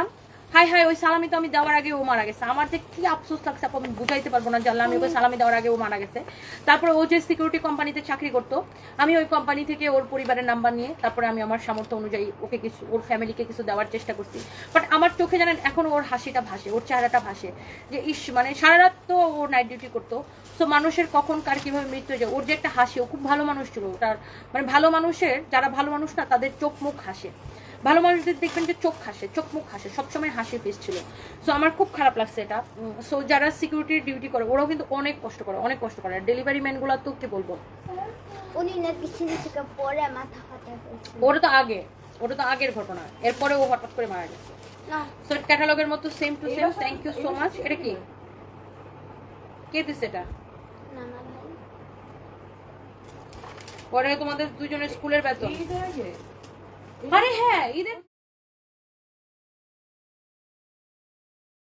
হাই হাই ওই সালামি তো আমি দেওয়ার আগে ও মারা গেছে। আমার যে কি আফসোস লাগছে আপু আমি বুঝাইতে পারবো না, জানলাম আমি ওকে সালামি দেওয়ার আগে ও মারা গেছে। তারপরে ও যে সিকিউরিটি কোম্পানিতে চাকরি করতো, আমি ওই কোম্পানি থেকে ওর পরিবারের নাম্বার নিয়ে তারপরে আমি আমার সামর্থ্য অনুযায়ী ওকে কিছু, ওর ফ্যামিলিকে কিছু দেওয়ার চেষ্টা করছি। বাট আমার চোখে জানেন এখন ওর হাসিটা ভাসে, ওর চেহারাটা ভাসে যে ইস, মানে সারা রাত তো ও নাইট ডিউটি করতো। সো মানুষের কখন কার কিভাবে মৃত্যু হয়ে যায়, ওর যে একটা হাসি, ও খুব ভালো মানুষ ছিল। ওটার মানে ভালো মানুষের, যারা ভালো মানুষ না তাদের চোখ মুখ হাসে, ভালো মানুষদের দেখবেন যে চোখ হাসে, চোখ মুখ হাসে, সবসময় হাসি ফেস ছিল। সো আমার খুব খারাপ লাগছে এটা। সো যারা সিকিউরিটির ডিউটি করে ওরাও কিন্তু অনেক কষ্ট করে, অনেক কষ্ট করে। ডেলিভারি ম্যানগুলো তো কি বলবো, উনি নাকি সিঁড়ি থেকে পরে মাথা ফাটা হয়েছে। ওটা তো আগে, ওটা তো আগের ঘটনা, এরপরে ও হঠাৎ করে মারা গেছে। না সো ক্যাটালগের মতো same to same. Thank you so much. এটা কি কে দিছে এটা? না না ভাই, পরে তোমাদের দুজনের স্কুলের বেতন। ঈদের আগে আরে হ্যাঁ, ঈদের